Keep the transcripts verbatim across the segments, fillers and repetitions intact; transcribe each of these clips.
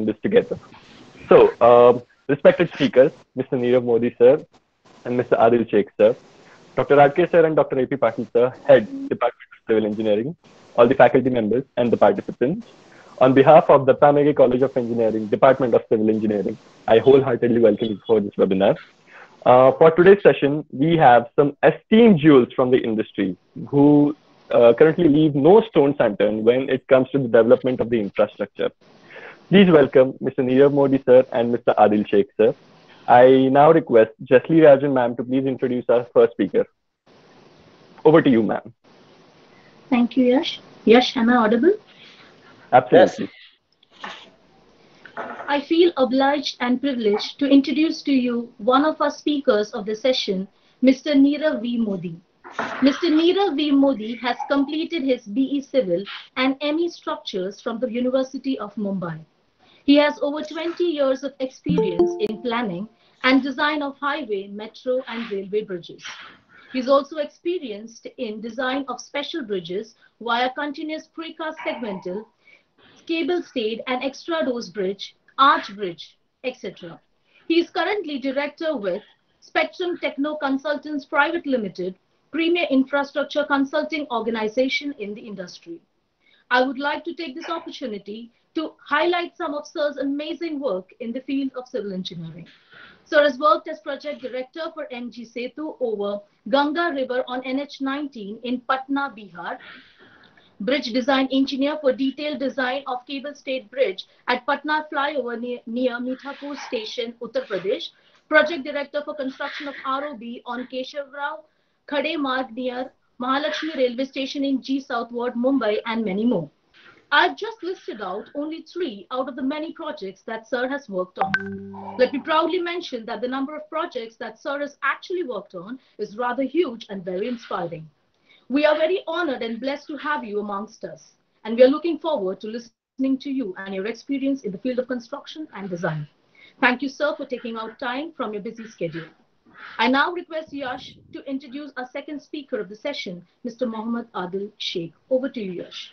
this together. So, um, respected speakers, Mister Nirav Modi sir and Mister Adil Sheikh sir, Doctor Radke sir and Doctor A P Patil sir, Head Department of Civil Engineering, all the faculty members and the participants. On behalf of the Tamege College of Engineering, Department of Civil Engineering, I wholeheartedly welcome you for this webinar. Uh, for today's session, we have some esteemed jewels from the industry who uh, currently leave no stones unturned when it comes to the development of the infrastructure. Please welcome Mister Nirav Modi sir and Mister Adil Sheikh sir. I now request Jasli Rajan ma'am to please introduce our first speaker. Over to you, ma'am. Thank you, Yash. Yash, am I audible? Absolutely. Yes. I feel obliged and privileged to introduce to you one of our speakers of the session, Mister Nirav V. Modi. Mister Nirav V. Modi has completed his B E Civil and M E Structures from the University of Mumbai. He has over twenty years of experience in planning and design of highway, metro, and railway bridges. He is also experienced in design of special bridges via continuous precast segmental, cable stayed and extra dose bridge, arch bridge, et cetera. He is currently director with Spectrum Techno Consultants Private Limited, premier infrastructure consulting organization in the industry. I would like to take this opportunity to highlight some of Sir's amazing work in the field of civil engineering. Sir has worked as project director for M G Setu over Ganga River on N H nineteen in Patna, Bihar, bridge design engineer for detailed design of cable stayed bridge at Patna flyover near, near Mithapur station, Uttar Pradesh, project director for construction of R O B on Keshavrao Khade Marg near Mahalakshmi railway station in G South Ward, Mumbai, and many more. I've just listed out only three out of the many projects that Sir has worked on. Let me proudly mention that the number of projects that Sir has actually worked on is rather huge and very inspiring. We are very honored and blessed to have you amongst us, and we are looking forward to listening to you and your experience in the field of construction and design. Thank you, Sir, for taking out time from your busy schedule. I now request Yash to introduce our second speaker of the session, Mister Mohammad Adil Sheikh. Over to you, Yash.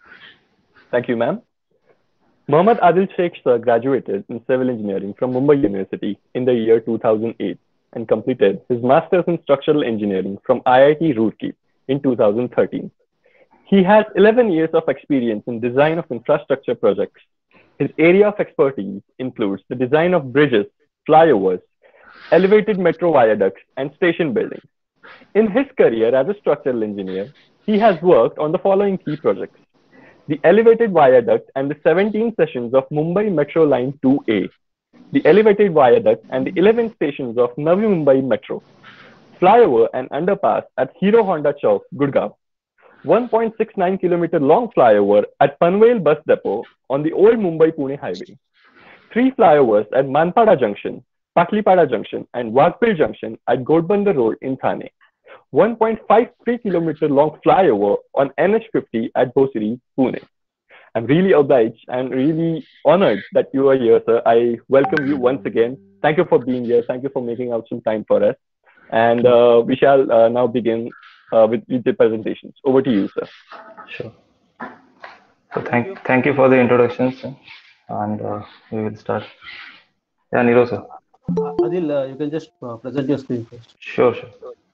Thank you, ma'am. Mohammad Adil Sheikh sir graduated in civil engineering from Mumbai University in the year two thousand eight and completed his master's in structural engineering from I I T Roorkee in two thousand thirteen. He has eleven years of experience in design of infrastructure projects. His area of expertise includes the design of bridges, flyovers, elevated metro viaducts, and station buildings. In his career as a structural engineer, he has worked on the following key projects: the elevated viaduct and the seventeen sessions of Mumbai Metro Line two A, the elevated viaduct and the eleven stations of Navi Mumbai Metro, flyover and underpass at Hero Honda Chowk, Gurgaon, one point six nine kilometer long flyover at Panvel Bus Depot on the old Mumbai-Pune highway, three flyovers at Manpada Junction, Paklipada Junction, and Wagpil Junction at Godbandar Road in Thane, one point five three kilometer long flyover on N H fifty at Bhosari, Pune. I'm really obliged and really honored that you are here, sir. I welcome you once again. Thank you for being here. Thank you for making out some time for us. And uh, we shall uh, now begin uh, with, with the presentations. Over to you, sir. Sure. So thank, thank you for the introductions, and uh, we will start. Yeah, Niro, sir. Uh, Adil, uh, you can just uh, present your screen first. Sure, sure.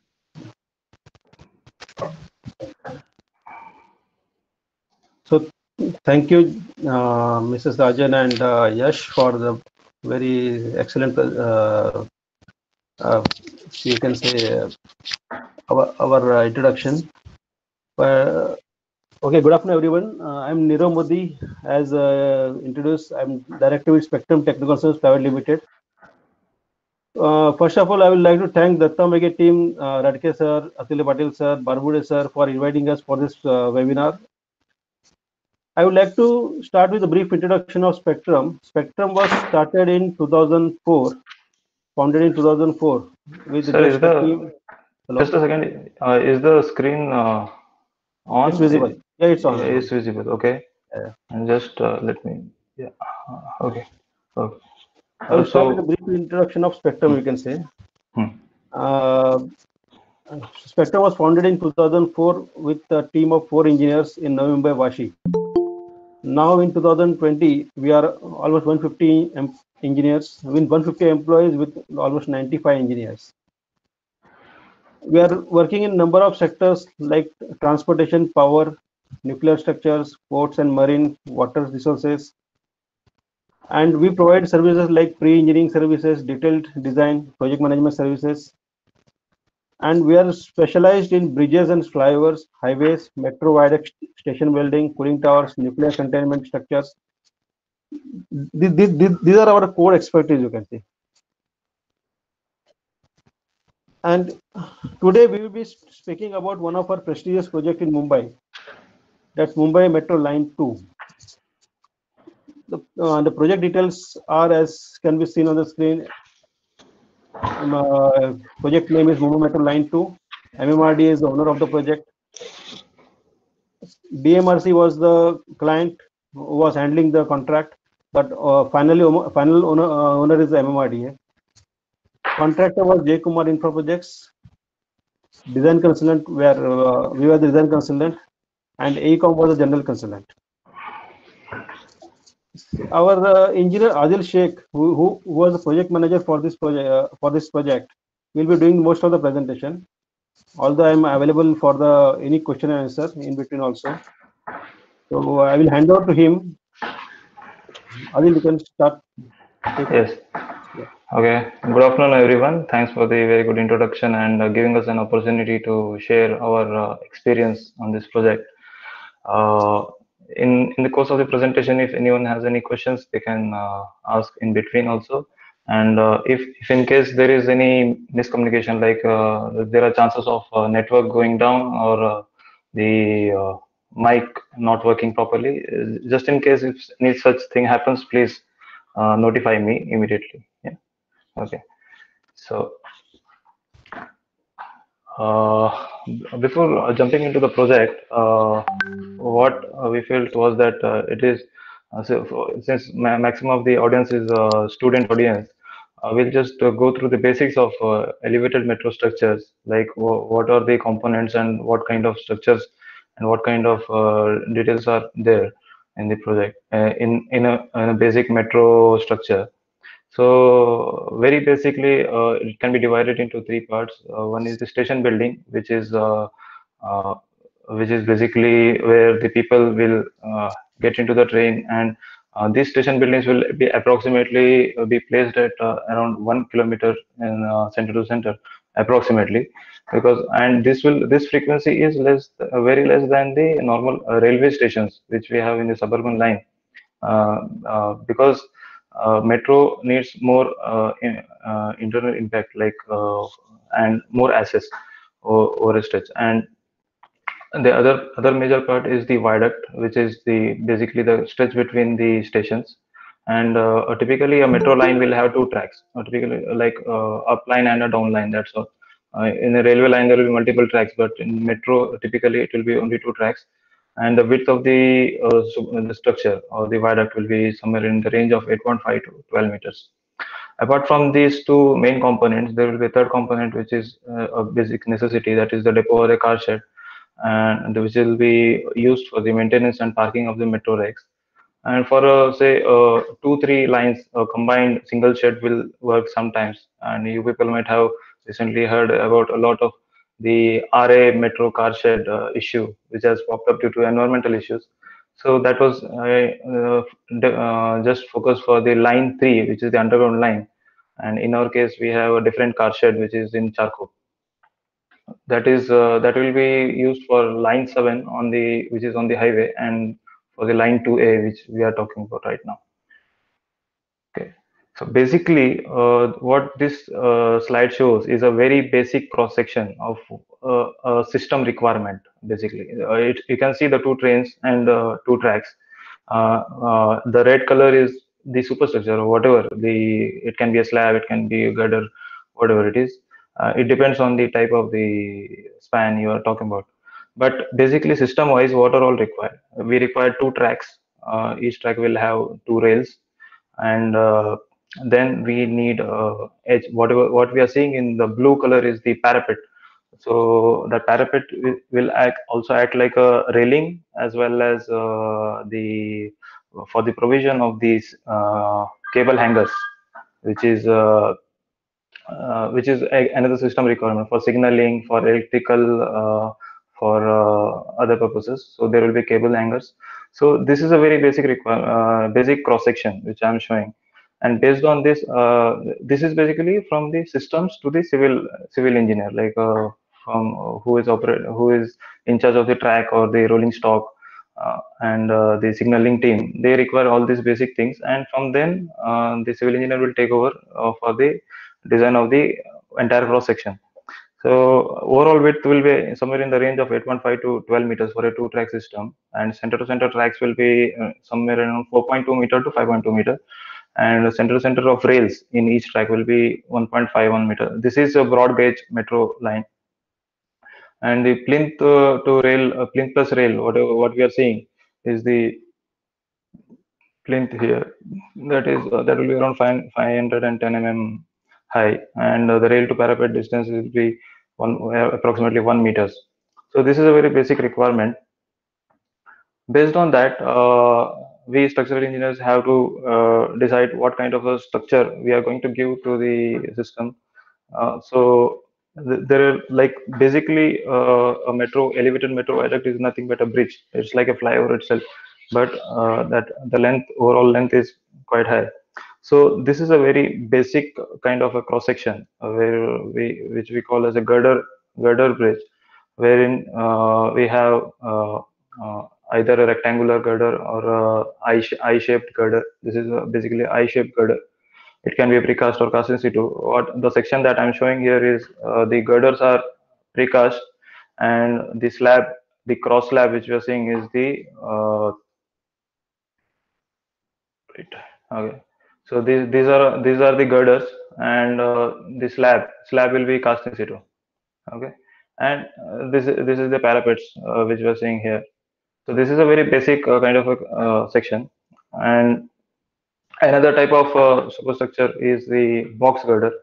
So, thank you, uh, Missus Rajan and uh, Yash, for the very excellent, uh, uh, you can say, uh, our, our uh, introduction. Uh, okay, good afternoon, everyone. Uh, I'm Nirav Modi. As uh, introduced, I'm Director with Spectrum Technical Services Private Limited. Uh, first of all, I would like to thank the Tamege team, uh, Radke sir, Atul Patil sir, Barbude sir, for inviting us for this uh, webinar. I would like to start with a brief introduction of Spectrum. Spectrum was started in two thousand four, founded in two thousand four. With Sir, is the, team. just a second, uh, is the screen uh, on? It's visible. Yeah, it's on. Yeah, it's visible. Okay. Yeah. And just uh, let me. Yeah. Okay. Okay. I will Uh, start so, with a brief introduction of Spectrum, you can say. Hmm. Uh, Spectrum was founded in two thousand four with a team of four engineers in Navi Mumbai, Vashi. Now in two thousand twenty, we are almost one hundred fifty engineers, I mean one hundred fifty employees with almost ninety-five engineers. We are working in number of sectors like transportation, power, nuclear structures, ports and marine, water resources. And we provide services like pre-engineering services, detailed design, project management services. And we are specialized in bridges and flyovers, highways, metro viaduct, station building, cooling towers, nuclear containment structures. These, these, these are our core expertise, you can say. And today we will be speaking about one of our prestigious projects in Mumbai. That's Mumbai Metro Line two. The, uh, the project details are as can be seen on the screen. Um, uh, project name is Mumbai Metro Line two. M M R D is the owner of the project. D M R C was the client who was handling the contract, but uh, finally, final owner, uh, owner is the M M R D A. Contractor was J Kumar Infra Projects. Design consultant where uh, we were the design consultant, and A COM was the general consultant. Our uh, engineer Adil Sheikh, who, who was the project manager for this project, uh, for this project, will be doing most of the presentation. Although I am available for the any question and answer in between also. So I will hand over to him. Adil, you can start. Yes. Yeah. Okay. Good afternoon, everyone. Thanks for the very good introduction and uh, giving us an opportunity to share our uh, experience on this project. Uh, in in the course of the presentation, if anyone has any questions, they can uh, ask in between also. And uh, if, if in case there is any miscommunication, like uh, there are chances of uh, network going down or uh, the uh, mic not working properly, just in case if any such thing happens, please uh, notify me immediately. Yeah. Okay. So uh, before jumping into the project, uh, what uh, we felt was that uh, it is uh, so for, since ma maximum of the audience is uh, student audience, uh, we'll just uh, go through the basics of uh, elevated metro structures, like what are the components and what kind of structures and what kind of uh, details are there in the project uh, in in a, in a basic metro structure. So very basically, uh, it can be divided into three parts. Uh, one is the station building, which is uh, uh, which is basically where the people will uh, get into the train, and uh, these station buildings will be approximately uh, be placed at uh, around one kilometer in uh, center to center, approximately, because and this will this frequency is less uh, very less than the normal uh, railway stations which we have in the suburban line, uh, uh, because uh, metro needs more uh, in, uh, internal impact, like uh, and more access over, over a stretch. And the other other major part is the viaduct, which is the basically the stretch between the stations. And uh, typically a metro line will have two tracks, uh, typically like uh, up line and a down line. That's all. Uh, in a railway line there will be multiple tracks, but in metro typically it will be only two tracks. And the width of the, uh, the structure or the viaduct will be somewhere in the range of eight point five to twelve meters. Apart from these two main components, there will be a third component which is uh, a basic necessity, that is the depot or a car shed, and which will be used for the maintenance and parking of the metro rakes. And for uh, say uh, two three lines, a combined single shed will work sometimes. And you people might have recently heard about a lot of the R A metro car shed uh, issue which has popped up due to environmental issues. So that was I uh, uh, just focused for the line three, which is the underground line. And in our case, we have a different car shed which is in Charkot. That is uh, that will be used for line seven on the which is on the highway, and for the line two A, which we are talking about right now. Okay, so basically uh, what this uh, slide shows is a very basic cross section of uh, a system requirement. Basically uh, it, you can see the two trains and uh, two tracks. Uh, uh, the red color is the superstructure or whatever, the it can be a slab, it can be a girder, whatever it is. Uh, it depends on the type of the span you are talking about. But basically system wise, what are all required? We require two tracks. Uh, each track will have two rails, and uh, then we need uh, edge. Whatever what we are seeing in the blue color is the parapet. So the parapet will, will act also act like a railing, as well as uh, the for the provision of these uh, cable hangers, which is uh, uh, which is a, another system requirement for signaling, for electrical, uh, for uh, other purposes. So there will be cable hangers. So this is a very basic require, uh, basic cross section which I'm showing, and based on this, uh, this is basically from the systems to the civil civil engineer, like uh, from uh, who is operate who is in charge of the track or the rolling stock. Uh, and uh, the signaling team, they require all these basic things, and from then uh, the civil engineer will take over uh, for the design of the entire cross section. So overall width will be somewhere in the range of eight point five to twelve meters for a two track system, and center to center tracks will be uh, somewhere around four point two meter to five point two meter, and center to center of rails in each track will be one point five one meter. This is a broad gauge metro line, and the plinth uh, to rail, uh, plinth plus rail, whatever what we are seeing is the plinth here. That is uh, that will be around five, five hundred ten millimeters high, and uh, the rail to parapet distance will be one uh, approximately one meters. So this is a very basic requirement. Based on that, uh, we structural engineers have to uh, decide what kind of a structure we are going to give to the system. Uh, so th there are like basically uh, a metro elevated metro viaduct is nothing but a bridge. It's like a flyover itself, but uh, that the length overall length is quite high. So this is a very basic kind of a cross section uh, where we which we call as a girder girder bridge, wherein uh, we have uh, uh, either a rectangular girder or a I I-shaped girder. This is a basically I-shaped girder. It can be a precast or cast in situ. What the section that I'm showing here is uh, the girders are precast, and the slab, the cross slab which we are seeing is the uh, right. Okay. So these these are these are the girders, and uh, the slab slab will be cast in situ. Okay, and uh, this is this is the parapets uh, which we are seeing here. So this is a very basic uh, kind of a uh, section, and another type of uh, superstructure is the box girder.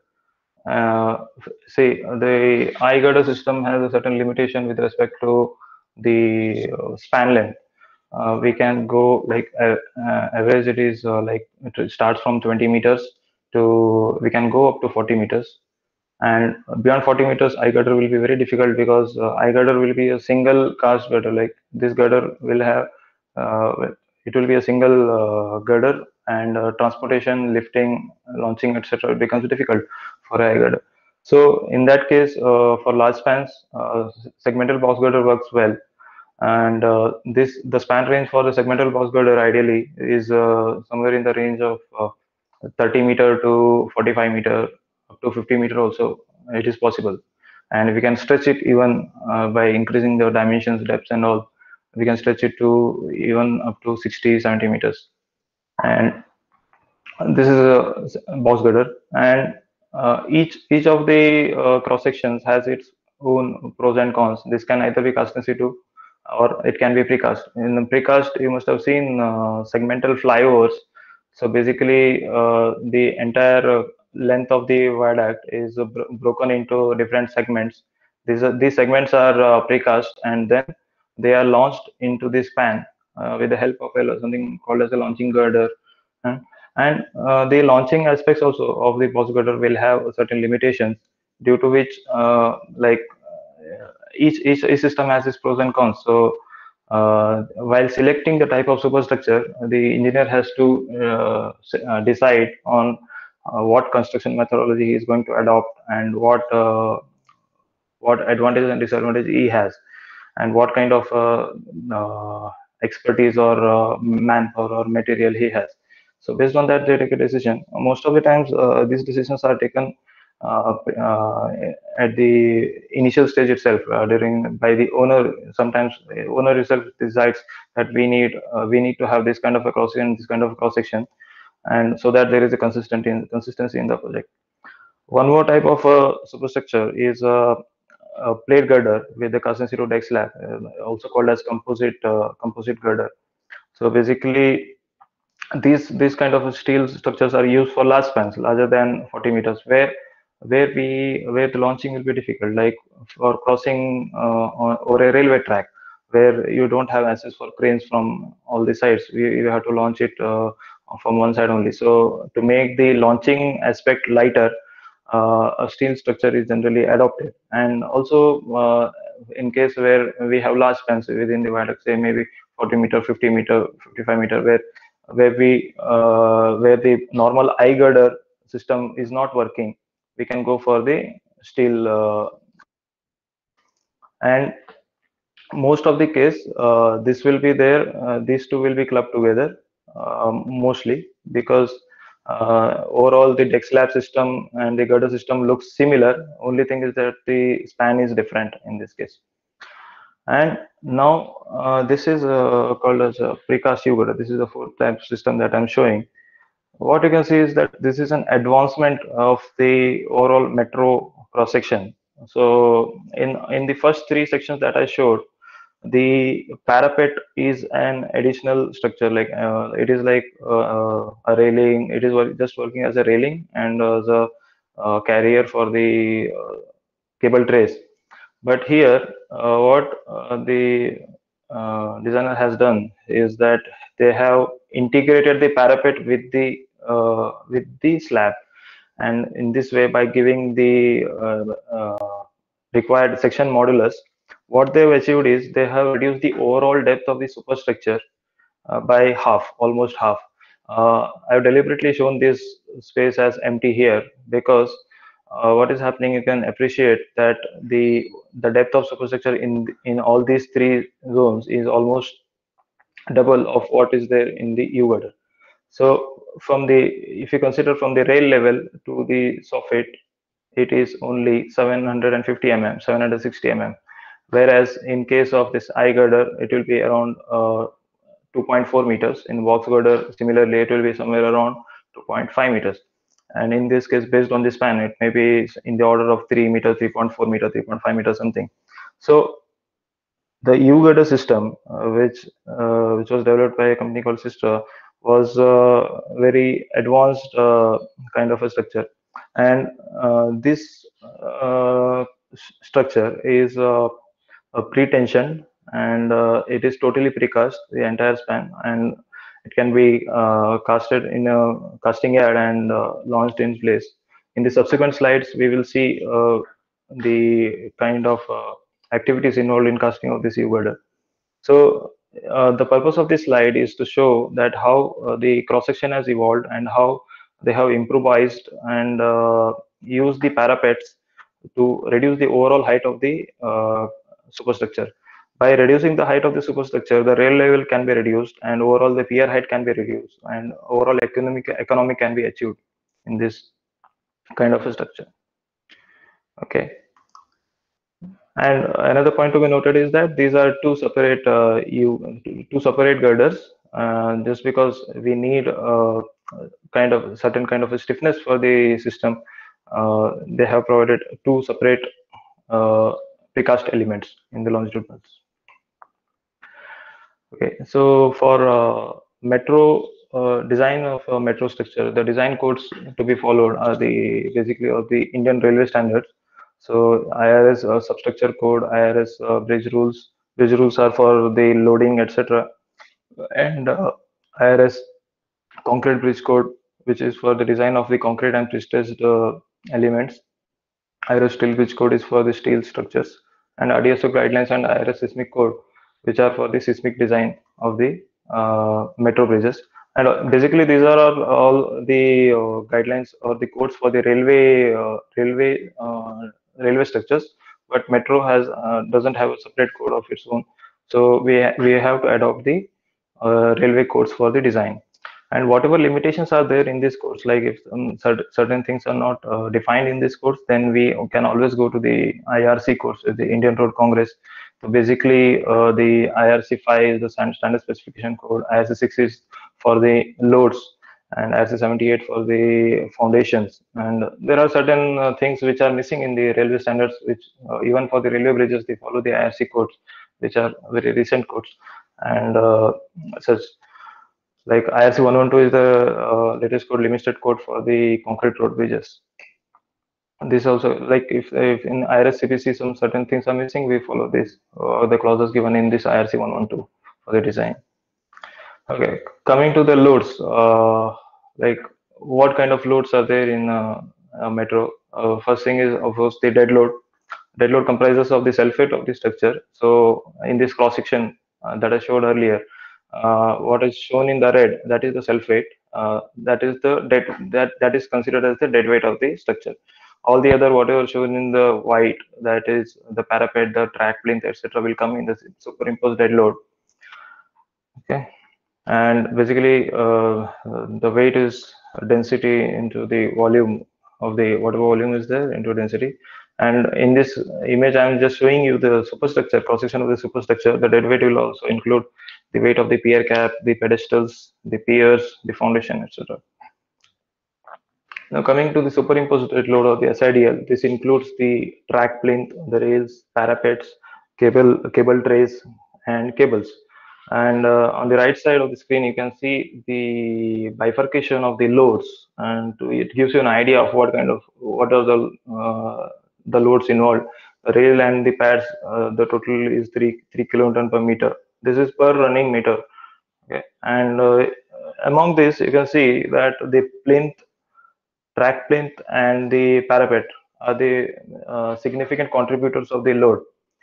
Uh, see, the I girder system has a certain limitation with respect to the uh, span length. Uh, we can go like uh, uh, average it is uh, like it starts from twenty meters to we can go up to forty meters, and beyond forty meters I girder will be very difficult because uh, I girder will be a single cast girder. Like this girder will have uh, it will be a single uh, girder, and uh, transportation, lifting, launching, etc becomes difficult for a girder. So in that case, uh, for large spans, uh, segmental box girder works well. And uh, this the span range for the segmental box girder ideally is uh, somewhere in the range of uh, thirty meter to forty-five meter, up to fifty meter also it is possible. And we can stretch it even uh, by increasing the dimensions, depths and all. We can stretch it to even up to sixty, seventy meters. And this is a box girder, and uh, each each of the uh, cross sections has its own pros and cons. This can either be cast in situ or it can be precast. In the precast, you must have seen uh, segmental flyovers. So basically, uh, the entire uh, length of the viaduct is uh, bro broken into different segments. These are, these segments are uh, precast, and then they are launched into the span uh, with the help of a, something called as a launching girder. Uh, and uh, the launching aspects also of the box girder will have certain limitations, due to which uh, like uh, each, each each system has its pros and cons. So uh, while selecting the type of superstructure, the engineer has to uh, uh, decide on uh, what construction methodology he is going to adopt, and what uh, what advantage and disadvantage he has, and what kind of uh, uh, expertise or uh, manpower or material he has. So based on that, they take a decision. Most of the times, uh, these decisions are taken uh, uh, at the initial stage itself, uh, during by the owner. Sometimes the owner himself decides that we need uh, we need to have this kind of a cross section, this kind of cross section, and so that there is a consistent in, consistency in the project. One more type of uh, superstructure is uh, a plate girder with the cast in situ deck slab, uh, also called as composite uh, composite girder. So basically, these these kind of steel structures are used for large spans larger than forty meters, where where we where the launching will be difficult, like for crossing uh, on, or a railway track where you don't have access for cranes from all the sides. We, you have to launch it uh, from one side only. So to make the launching aspect lighter, uh, a steel structure is generally adopted. And also uh, in case where we have large spans within the viaduct, say maybe forty meter, fifty meter, fifty-five meter, where where we uh, where the normal eye girder system is not working, we can go for the steel. Uh, and most of the case, uh, this will be there. Uh, these two will be clubbed together um, mostly because uh, overall the deck slab system and the girder system looks similar. Only thing is that the span is different in this case. And now uh, this is uh, called as a precast U girder. This is the fourth type system that I'm showing. What you can see is that this is an advancement of the overall metro cross section. So in in the first three sections that I showed, the parapet is an additional structure. Like uh, it is like uh, a railing. It is just working as a railing and as a uh, carrier for the uh, cable trays. But here, uh, what uh, the uh, designer has done is that they have integrated the parapet with the uh, with the slab, and in this way, by giving the uh, uh, required section modulus, what they've achieved is they have reduced the overall depth of the superstructure uh, by half, almost half. Uh, I've deliberately shown this space as empty here because uh, what is happening, you can appreciate that the the depth of superstructure in in all these three zones is almost double of what is there in the U girder. So from the, if you consider from the rail level to the soffit, it is only seven hundred fifty millimeters, seven hundred sixty millimeters. Whereas in case of this eye girder, it will be around uh, two point four meters. In box girder, similarly, it will be somewhere around two point five meters. And in this case, based on the span, it may be in the order of three meters, three point four meter, three point five meters, something. So the U girder system, uh, which uh, which was developed by a company called Sistra, was a very advanced uh, kind of a structure. And uh, this uh, structure is uh, a pre-tension, and uh, it is totally precast the entire span, and it can be uh, casted in a casting yard and uh, launched in place. In the subsequent slides, we will see uh, the kind of uh, activities involved in casting of this U girder. So uh, the purpose of this slide is to show that how uh, the cross section has evolved and how they have improvised and uh, used the parapets to reduce the overall height of the uh, superstructure. By reducing the height of the superstructure, the rail level can be reduced and overall the pier height can be reduced and overall economic economy can be achieved in this kind of a structure. Okay. And another point to be noted is that these are two separate uh, you two separate girders. Uh, just because we need uh, kind of certain kind of a stiffness for the system, uh, they have provided two separate uh, precast elements in the longitudinals. Okay, so for uh, metro uh, design of a metro structure, the design codes to be followed are the basically of the Indian Railway standards. So I R S uh, substructure code, I R S uh, bridge rules. Bridge rules are for the loading, et cetera. And uh, I R S concrete bridge code, which is for the design of the concrete and pre-stressed uh, elements. I R S steel bridge code is for the steel structures, and R D S O guidelines and I R S seismic code, which are for the seismic design of the uh, metro bridges. And uh, basically, these are all, all the uh, guidelines or the codes for the railway uh, railway uh, railway structures. But metro has uh, doesn't have a separate code of its own, so we ha we have to adopt the uh, railway codes for the design. And whatever limitations are there in this course, like if um, cert certain things are not uh, defined in this course, then we can always go to the I R C course, the Indian Road Congress. So basically, uh, the I R C five is the standard specification code, I R C six is for the loads, and I R C seventy-eight for the foundations. And there are certain uh, things which are missing in the railway standards, which uh, even for the railway bridges, they follow the I R C codes, which are very recent codes. And uh, such like I R C one twelve is the uh, latest code, limited code for the concrete road bridges. This also, like if, if in I R S C P C some certain things are missing, we follow this or the clauses given in this I R C one twelve for the design. Okay, coming to the loads, uh, like what kind of loads are there in uh, a metro? Uh, first thing is of course the dead load. Dead load comprises of the self-weight of the structure. So in this cross section uh, that I showed earlier, uh, what is shown in the red, that is the self-weight. Uh, that is the dead that that is considered as the dead weight of the structure. All the other whatever shown in the white, that is the parapet, the track plinth, et cetera, will come in the superimposed dead load. Okay, and basically uh, the weight is density into the volume of the whatever volume is there into density. And in this image, I'm just showing you the superstructure, cross section of the superstructure. The dead weight will also include the weight of the pier cap, the pedestals, the piers, the foundation, et cetera. Now coming to the superimposed dead load or the S I D L, this includes the track plinth, the rails, parapets, cable, cable trays, and cables. And uh, on the right side of the screen, you can see the bifurcation of the loads, and it gives you an idea of what kind of what are the uh, the loads involved. The rail and the pads, uh, the total is three three kilonewton per meter. This is per running meter. Okay, and uh, among this, you can see that the plinth, track plinth, and the parapet are the uh, significant contributors of the load.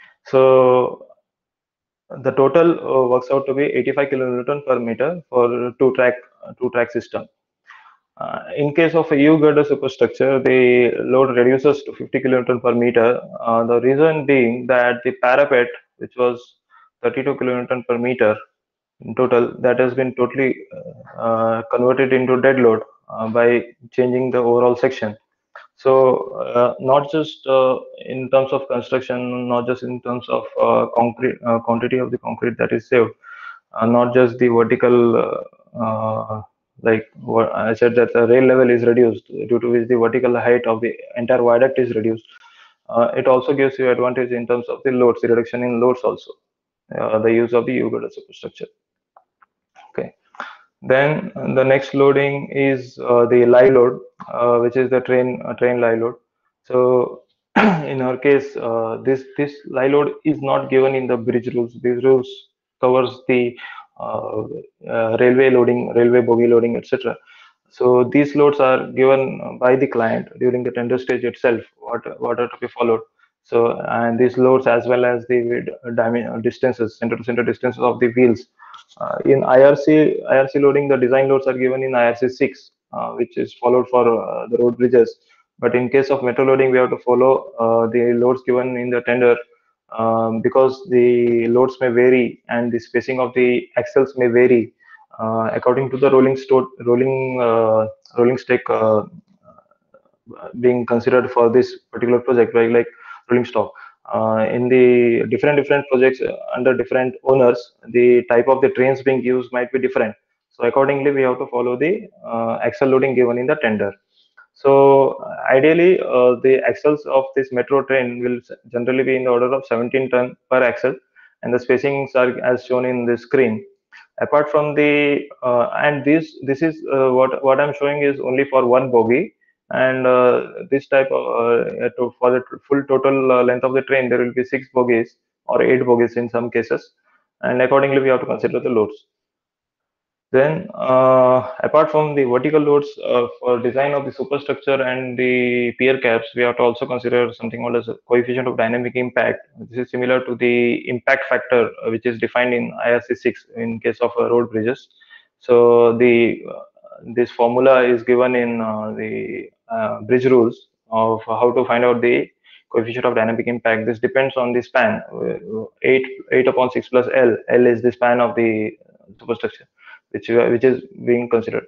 So the total uh, works out to be eighty-five kilonewton per meter for two track two track system. Uh, in case of a U-girder superstructure, the load reduces to fifty kilonewton per meter. Uh, the reason being that the parapet, which was thirty-two kilonewton per meter in total, that has been totally uh, converted into dead load uh, by changing the overall section. So uh, not just uh, in terms of construction, not just in terms of uh, concrete uh, quantity of the concrete that is saved, uh, not just the vertical, uh, uh, like what I said that the rail level is reduced due to which the vertical height of the entire viaduct is reduced. Uh, it also gives you advantage in terms of the loads, the reduction in loads also, uh, the use of the U-girder superstructure. Okay. Then the next loading is uh, the lie load, uh, which is the train uh, train lie load. So in our case, uh, this this lie load is not given in the bridge rules. These rules covers the uh, uh, railway loading, railway bogie loading, et cetera. So these loads are given by the client during the tender stage itself. What what are to be followed. So and these loads as well as the uh, distances, center to center distances of the wheels. Uh, in I R C, I R C loading, the design loads are given in I R C six, uh, which is followed for uh, the road bridges. But in case of metro loading, we have to follow uh, the loads given in the tender um, because the loads may vary and the spacing of the axles may vary uh, according to the rolling stock, rolling uh, rolling stick uh, being considered for this particular project, right? Like rolling stock. Uh, in the different different projects uh, under different owners, the type of the trains being used might be different. So accordingly, we have to follow the uh, axle loading given in the tender. So ideally, uh, the axles of this metro train will generally be in the order of seventeen ton per axle, and the spacings are as shown in the screen. Apart from the uh, and this this is uh, what what I'm showing is only for one bogie, and uh, this type of uh, to, for the full total uh, length of the train there will be six bogies or eight bogies in some cases, and accordingly we have to consider the loads. Then, uh, apart from the vertical loads uh, for design of the superstructure and the pier caps, we have to also consider something called as a coefficient of dynamic impact. This is similar to the impact factor, uh, which is defined in I R C six in case of uh, road bridges. So the uh, this formula is given in uh, the uh, bridge rules of how to find out the coefficient of dynamic impact. This depends on the span, uh, eight eight upon six plus L. L is the span of the superstructure which which is being considered.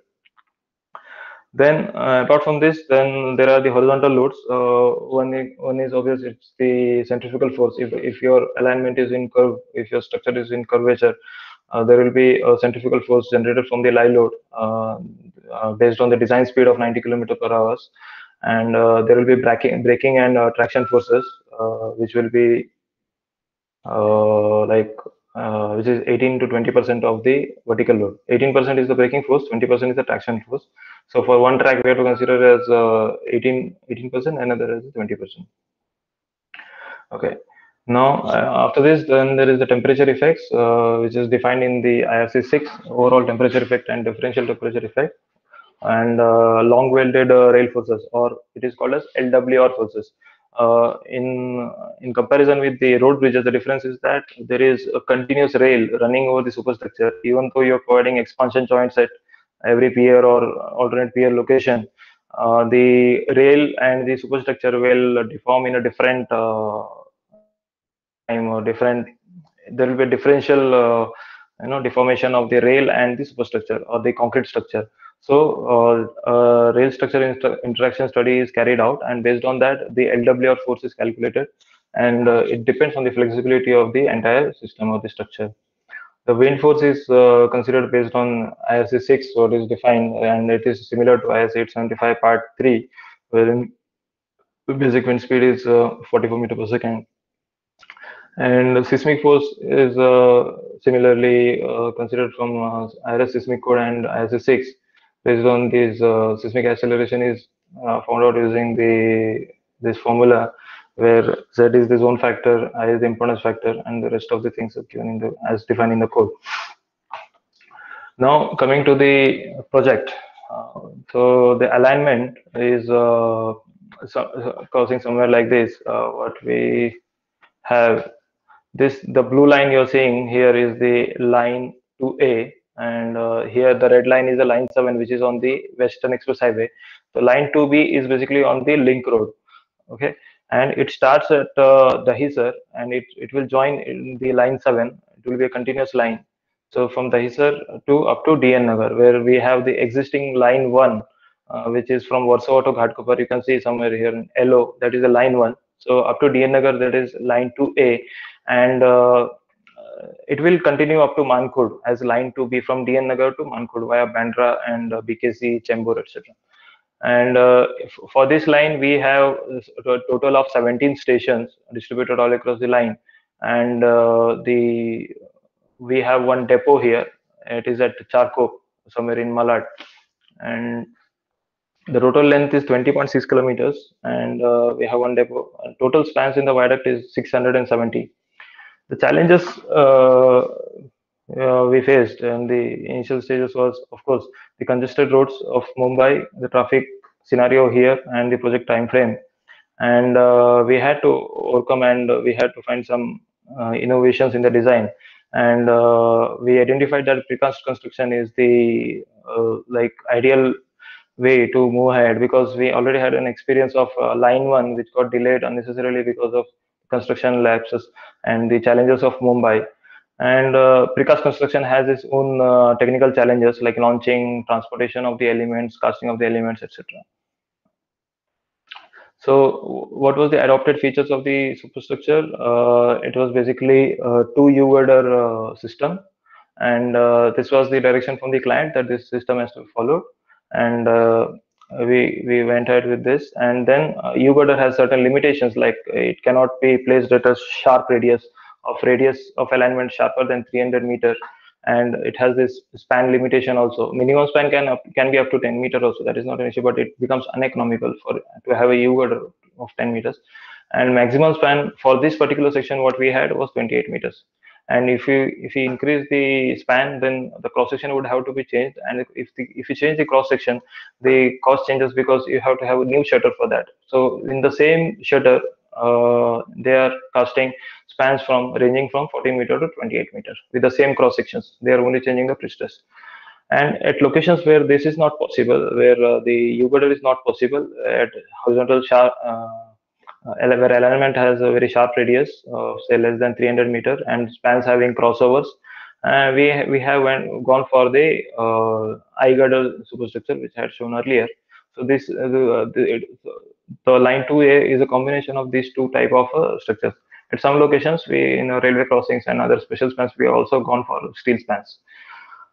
Then uh, apart from this, then there are the horizontal loads. Uh, one is, one is obvious, it's the centrifugal force. If if your alignment is in curve, if your structure is in curvature, uh, there will be a centrifugal force generated from the lie load uh, uh, based on the design speed of ninety kilometers per hour, and uh, there will be braking, braking and uh, traction forces, uh, which will be uh, like uh, which is eighteen to twenty percent of the vertical load. eighteen percent is the braking force, twenty percent is the traction force. So for one track, we have to consider as uh, eighteen percent, another as twenty percent. Okay. Now, uh, after this, then there is the temperature effects, uh, which is defined in the I R C six, overall temperature effect and differential temperature effect, and uh, long welded uh, rail forces, or it is called as L W R forces. Uh, in in comparison with the road bridges, the difference is that there is a continuous rail running over the superstructure, even though you're providing expansion joints at every pier or alternate pier location. Uh, the rail and the superstructure will deform in a different uh, time or different. There will be a differential, uh, you know, deformation of the rail and the superstructure or the concrete structure. So, uh, uh, rail structure inter interaction study is carried out, and based on that, the L W R force is calculated, and uh, it depends on the flexibility of the entire system of the structure. The wind force is uh, considered based on I R C six, so it is defined, and it is similar to I R C eight seventy-five Part three, wherein the basic wind speed is uh, forty-four meter per second. And the seismic force is uh, similarly uh, considered from uh, I R S seismic code and I R C six. Based on this, uh, seismic acceleration is uh, found out using the this formula, where Z is the zone factor, I is the impedance factor, and the rest of the things are given in the as defined in the code. Now coming to the project, uh, so the alignment is uh, so, causing somewhere like this. Uh, what we have this the blue line you're seeing here is the line two A, and uh, here the red line is the line seven, which is on the Western Express Highway. So line two B is basically on the link road. Okay, and it starts at uh, Dahisar, and it it will join in the line seven. It will be a continuous line. So from Dahisar to up to D N Nagar, where we have the existing line one, uh, which is from Warsaw to Ghatkopar. You can see somewhere here in yellow, that is the line one. So up to D N Nagar, that is line two A, and uh, it will continue up to Mankhurd as line two B from D N Nagar to Mankhurd via Bandra and uh, B K C, Chembur, et cetera. And uh, for this line, we have a total of seventeen stations distributed all across the line, and uh, the we have one depot here. It is at Charkop, somewhere in Malad, and the total length is twenty point six kilometers, and uh, we have one depot. Total spans in the viaduct is six hundred seventy. The challenges uh, uh, we faced in the initial stages was, of course, the congested roads of Mumbai, the traffic scenario here, and the project time frame. And uh, we had to overcome, and we had to find some uh, innovations in the design. And uh, we identified that precast construction is the uh, like ideal way to move ahead, because we already had an experience of uh, line one, which got delayed unnecessarily because of construction lapses and the challenges of Mumbai. And uh, precast construction has its own uh, technical challenges, like launching, transportation of the elements, casting of the elements, et cetera. So what was the adopted features of the superstructure? Uh, it was basically a two U-girder uh, system, and uh, this was the direction from the client that this system has to be followed. And uh, we we went ahead with this. And then uh, U-girder has certain limitations, like it cannot be placed at a sharp radius of radius of alignment sharper than three hundred meter, and it has this span limitation also. Minimum span can up, can be up to ten meter also. That is not an issue, but it becomes uneconomical for to have a U-girder of ten meters. And maximum span for this particular section, what we had was twenty-eight meters. And if you if you increase the span, then the cross section would have to be changed. And if if, the, if you change the cross section, the cost changes, because you have to have a new shutter for that. So in the same shutter, uh, they are casting spans from ranging from fourteen meter to twenty-eight meter with the same cross sections. They are only changing the pre-stress. And at locations where this is not possible, where uh, the U-girder is not possible, at horizontal sharp, uh, where alignment has a very sharp radius of say less than three hundred meter and spans having crossovers, uh, we we have went, gone for the uh, I-girder superstructure, which I had shown earlier. So this uh, the, the, the line two A is a combination of these two type of uh, structures. At some locations, we in uh, railway crossings and other special spans, we have also gone for steel spans.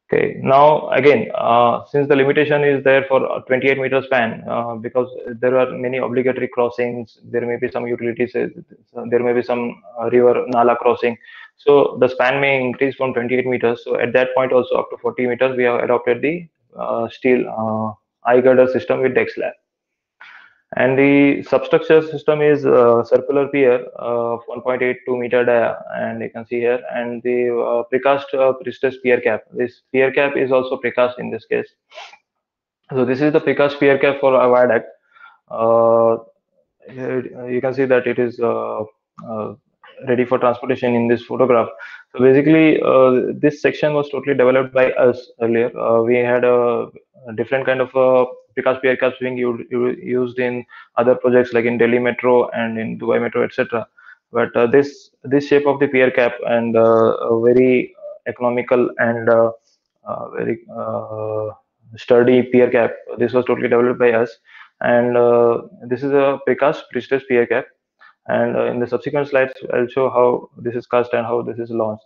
Okay, now again, uh, since the limitation is there for a twenty-eight meter span, uh, because there are many obligatory crossings, there may be some utilities, uh, there may be some uh, river nala crossing. So the span may increase from twenty-eight meters. So at that point also up to forty meters, we have adopted the uh, steel uh, eye girder system with deck slab. And the substructure system is uh, circular pier of one point eight two meter dia, and you can see here, and the uh, precast uh, pre-stressed pier cap. This pier cap is also precast in this case. So this is the precast pier cap for a viaduct. Uh, here you can see that it is uh, uh, ready for transportation in this photograph. So basically, uh, this section was totally developed by us earlier. Uh, we had a, a different kind of uh, precast pier caps being u- u- used in other projects like in Delhi Metro and in Dubai Metro, et cetera. But uh, this this shape of the pier cap and uh, a very economical and uh, uh, very uh, sturdy pier cap. This was totally developed by us, and uh, this is a precast pre-stressed pier cap. And uh, in the subsequent slides, I'll show how this is cast and how this is launched.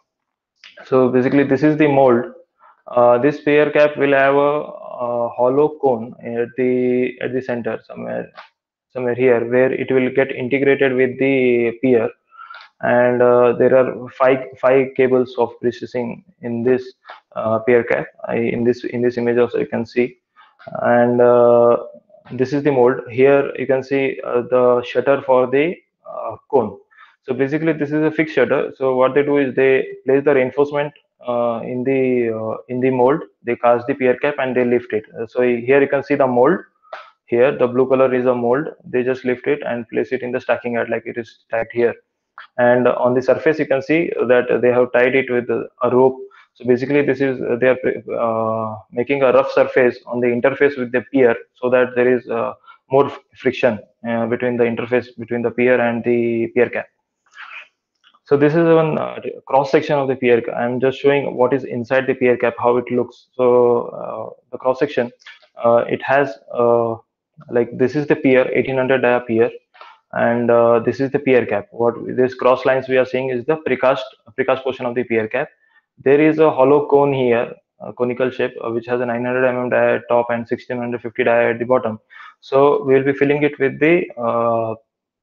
So basically, this is the mold. Uh, this pier cap will have a, a hollow cone at the at the center somewhere somewhere here, where it will get integrated with the pier, and uh, there are five five cables of processing in this uh, pier cap. I, in this in this image also you can see, and uh, this is the mold. Here you can see uh, the shutter for the uh, cone. So basically this is a fixed shutter. So what they do is they place the reinforcement uh, in the uh, in the mold. They cast the pier cap and they lift it. So here you can see the mold. Here the blue color is a mold. They just lift it and place it in the stacking yard like it is stacked here. And on the surface you can see that they have tied it with a rope. So basically this is they are uh, making a rough surface on the interface with the pier, so that there is uh, more friction uh, between the interface between the pier and the pier cap. So this is one uh, cross section of the pier cap. I'm just showing what is inside the pier cap, how it looks. So uh, the cross section, uh, it has uh, like this is the pier, eighteen hundred dia pier, and uh, this is the pier cap. What these cross lines we are seeing is the precast precast portion of the pier cap. There is a hollow cone here, a conical shape, uh, which has a nine hundred millimeter dia at top and sixteen fifty dia at the bottom. So we will be filling it with the uh,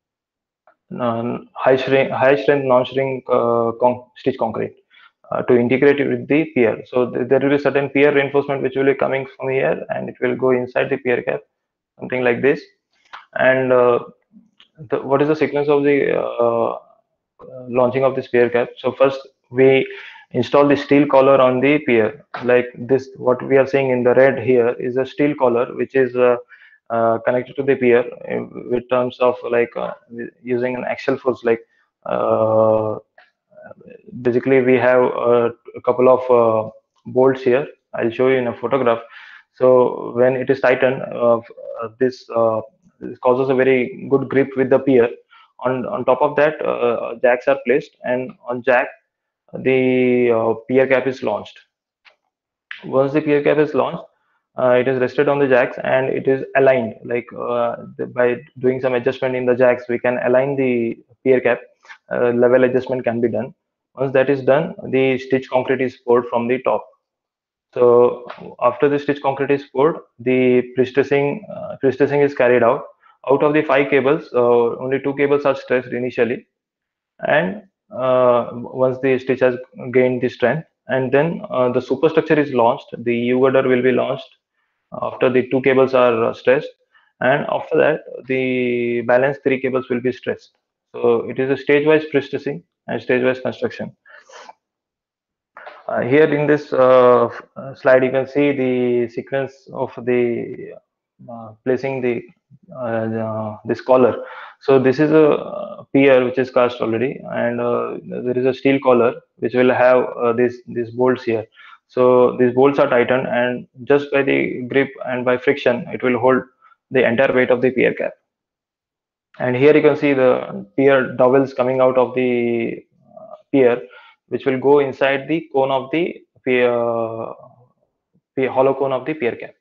uh, high strength, high strength non-shrink uh, con stitch concrete uh, to integrate it with the pier. So th there will be certain pier reinforcement which will be coming from here, and it will go inside the pier cap, something like this. And uh, the, what is the sequence of the uh, launching of this pier cap? So first we install the steel collar on the pier, like this. What we are seeing in the red here is a steel collar which is uh, uh, connected to the pier in, with terms of like uh, using an axial force. Like uh, basically we have uh, a couple of uh, bolts here. I'll show you in a photograph. So when it is tightened, uh, this, uh, this causes a very good grip with the pier. On on top of that, uh, jacks are placed, and on jack the uh, pier cap is launched. Once the pier cap is launched, uh, it is rested on the jacks and it is aligned. Like uh, the, by doing some adjustment in the jacks, we can align the pier cap. Uh, level adjustment can be done. Once that is done, the stitch concrete is poured from the top. So after the stitch concrete is poured, the pre-stressing uh, pre-stressing is carried out. Out of the five cables, uh, only two cables are stressed initially, and uh, once the stitch has gained the strength, and then uh, the superstructure is launched. The U-girder will be launched after the two cables are uh, stressed, and after that the balance three cables will be stressed. So it is a stage-wise pre-stressing and stage-wise construction. Uh, here in this uh, slide, you can see the sequence of the uh, placing the, uh, the this collar. So this is a pier which is cast already, and uh, there is a steel collar which will have uh, these these bolts here. So these bolts are tightened, and just by the grip and by friction, it will hold the entire weight of the pier cap. And here you can see the pier dowels coming out of the uh, pier, which will go inside the cone of the pier, pier, hollow cone of the pier cap.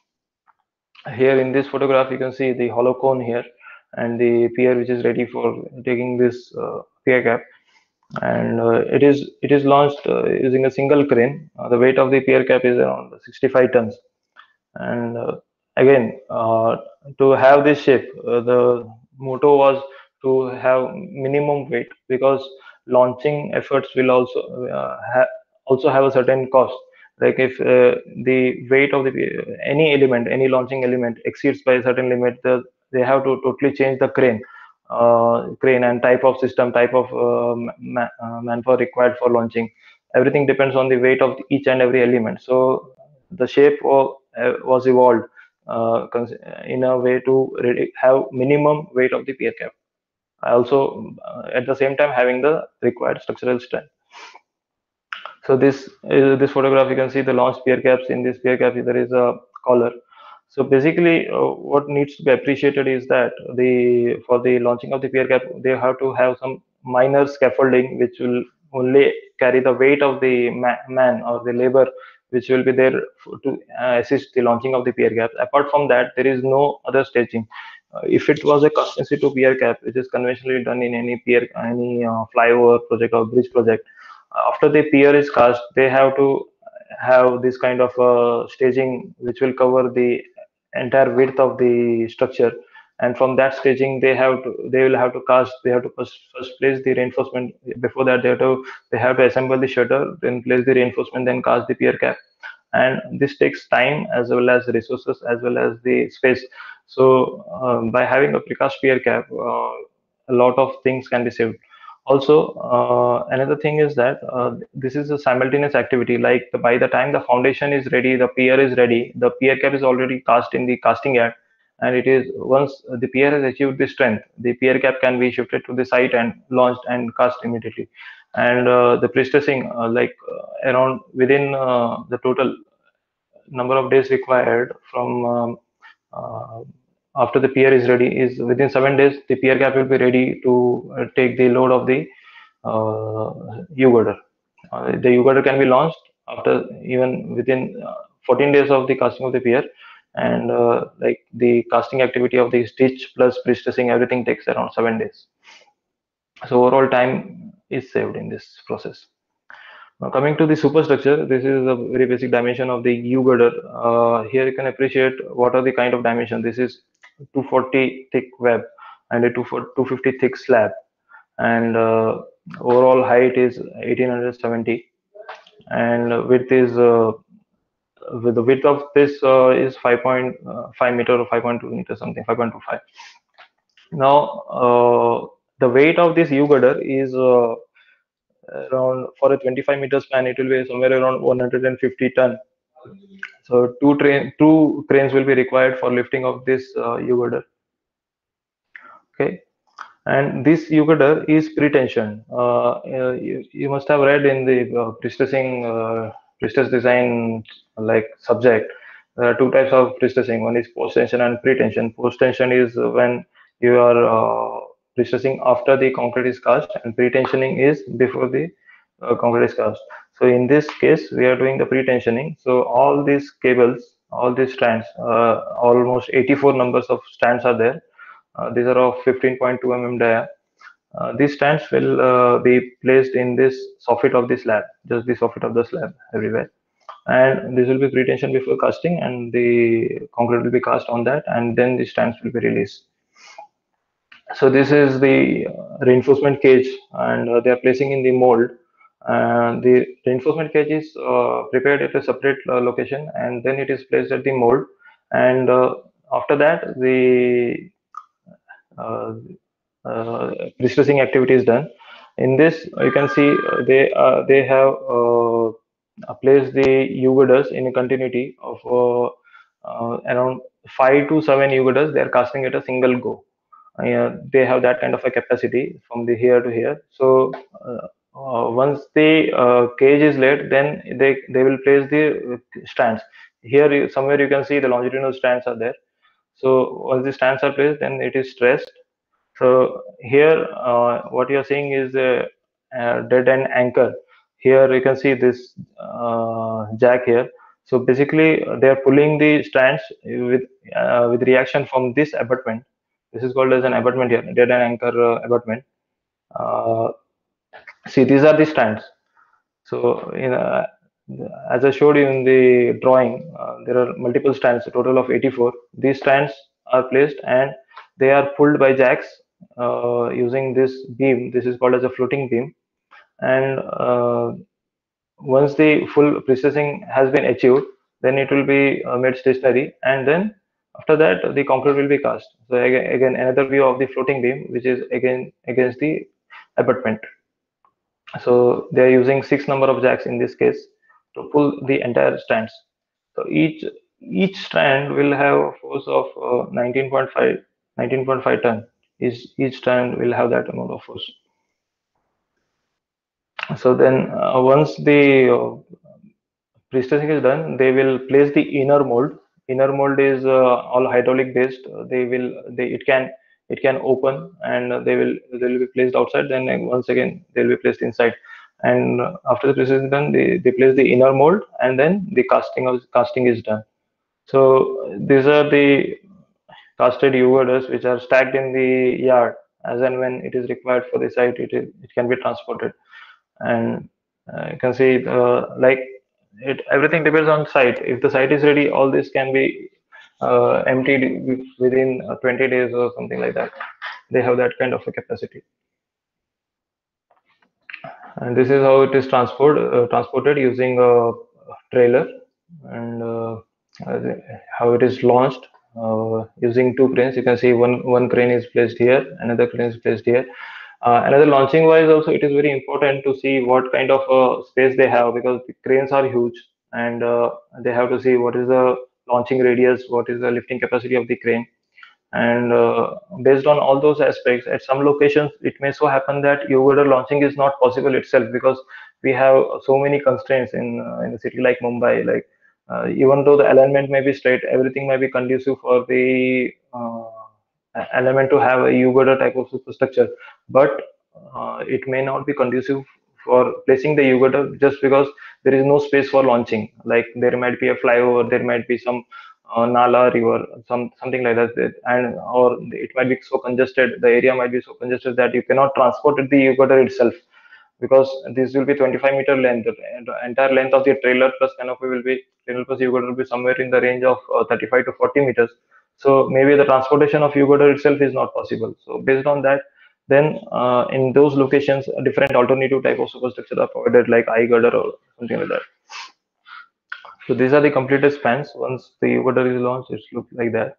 Here in this photograph, you can see the hollow cone here and the pier which is ready for taking this uh, pier cap. and uh, it is it is launched uh, using a single crane. Uh, the weight of the pier cap is around sixty-five tons, and uh, again, uh, to have this shape, uh, the motto was to have minimum weight, because launching efforts will also uh, ha also have a certain cost. Like if uh, the weight of the any element, any launching element exceeds by a certain limit, the, they have to totally change the crane, uh, crane and type of system, type of uh, ma uh, manpower required for launching. Everything depends on the weight of each and every element. So the shape of, uh, was evolved uh, in a way to have minimum weight of the pier cap. Also, uh, at the same time, having the required structural strength. So this is this photograph. You can see the launch pier caps. In this pier cap, there is a collar. So basically, uh, what needs to be appreciated is that the for the launching of the pier cap, they have to have some minor scaffolding, which will only carry the weight of the ma man or the labor, which will be there for, to uh, assist the launching of the pier cap. Apart from that, there is no other staging. Uh, if it was a custom to pier cap, which is conventionally done in any pier, any uh, flyover project or bridge project, after the pier is cast, they have to have this kind of uh, staging, which will cover the entire width of the structure. And from that staging, they have to they will have to cast. They have to first, first place the reinforcement. Before that, they have to they have to assemble the shutter, then place the reinforcement, then cast the pier cap. And this takes time as well as resources as well as the space. So um, by having a precast pier cap, uh, a lot of things can be saved. Also, uh, another thing is that uh, this is a simultaneous activity. Like the, by the time the foundation is ready, the pier is ready, the pier cap is already cast in the casting yard, and it is once the pier has achieved the strength, the pier cap can be shifted to the site and launched and cast immediately. And uh, the pre-stressing, uh, like uh, around within uh, the total number of days required from um, uh, after the pier is ready is within seven days, the pier cap will be ready to uh, take the load of the uh, U-girder. Uh, the U-girder can be launched after even within uh, fourteen days of the casting of the pier, and uh, like the casting activity of the stitch plus pre-stressing, everything takes around seven days. So overall time is saved in this process. Now coming to the superstructure, this is a very basic dimension of the U-girder. Uh, here you can appreciate what are the kind of dimension. This is two forty thick web and a two fifty thick slab, and uh, overall height is eighteen seventy, and width is uh, with the width of this uh, is five point five meter or five point two meter something, five point two five. Now uh, the weight of this U-girder is uh, around, for a twenty-five meter span, it will be somewhere around one hundred fifty ton. So two train two cranes will be required for lifting of this uh, U-girder. Okay, and this U-girder is pre-tensioned. Uh, uh, you, you must have read in the uh, pre-stressing uh, pre-stress design like subject. There are two types of pre-stressing. One is post-tension and pre-tension. Post-tension is when you are uh, pre-stressing after the concrete is cast, and pre-tensioning is before the uh, concrete is cast. So in this case, we are doing the pre-tensioning. So all these cables, all these strands, uh, almost eighty-four numbers of strands are there. Uh, these are of fifteen point two millimeter dia. Uh, these stands will uh, be placed in this soffit of the slab, just the soffit of the slab everywhere. And this will be pre-tension before casting, and the concrete will be cast on that, and then the stands will be released. So this is the reinforcement cage, and uh, they are placing in the mold. And the reinforcement cage is uh, prepared at a separate uh, location, and then it is placed at the mold. And uh, after that, the uh, uh, pre-stressing activity is done. In this, you can see uh, they uh, they have uh, placed the U-girders in a continuity of uh, uh, around five to seven U-girders. They are casting at a single go. Uh, they have that kind of a capacity from the here to here. So uh, uh, once the uh, cage is laid, then they they will place the strands. Here you, somewhere you can see the longitudinal strands are there. So once the strands are placed, then it is stressed. So here, uh, what you're seeing is a, a dead end anchor. Here you can see this uh, jack here. So basically, they are pulling the strands with uh, with reaction from this abutment. This is called as an abutment here, dead end anchor uh, abutment. Uh, See, these are the stands. So, in uh, as I showed you in the drawing, uh, there are multiple stands, a total of eighty-four. These stands are placed and they are pulled by jacks uh, using this beam. This is called as a floating beam. And uh, once the full processing has been achieved, then it will be uh, made stationary, and then after that the concrete will be cast. So again, again another view of the floating beam, which is again against the abutment. So they are using six number of jacks in this case to pull the entire strands. So each each strand will have a force of uh, nineteen point five nineteen point five ton. Each each strand will have that amount of force. So then uh, once the uh, pre-stressing is done, they will place the inner mold. Inner mold is uh, all hydraulic based. Uh, they will they it can it can open, and they will they will be placed outside. Then uh, once again they will be placed inside. And uh, after the process is done, they, they place the inner mold, and then the casting of casting is done. So these are the casted U girders which are stacked in the yard, as and when it is required for the site, it is, it can be transported. And uh, you can see uh, like it everything depends on site. If the site is ready, all this can be uh, emptied within uh, twenty days or something like that. They have that kind of a capacity. And this is how it is transport uh, transported using a trailer, and uh, how it is launched uh, using two cranes. You can see one one crane is placed here, another crane is placed here. Uh, another launching wise also, it is very important to see what kind of uh, space they have, because the cranes are huge, and uh, they have to see what is the launching radius, what is the lifting capacity of the crane. And uh, based on all those aspects, at some locations it may so happen that U-girder launching is not possible itself, because we have so many constraints in uh, in a city like Mumbai. Like uh, even though the alignment may be straight, everything may be conducive for the uh, element to have a U-girder type of superstructure, but uh, it may not be conducive for placing the U-girder, just because there is no space for launching. Like there might be a flyover, there might be some uh, Nala river, some something like that, and or it might be so congested. The area might be so congested that you cannot transport the U-girder itself, because this will be twenty-five meter length. And the entire length of the trailer plus canopy will be trailer plus U-girder will be somewhere in the range of uh, thirty-five to forty meters. So maybe the transportation of U-girder itself is not possible. So based on that, then uh, in those locations, a different alternative type of superstructure are provided, like I-girder or something like that. So these are the completed spans. Once the U-girder is launched, it looks like that.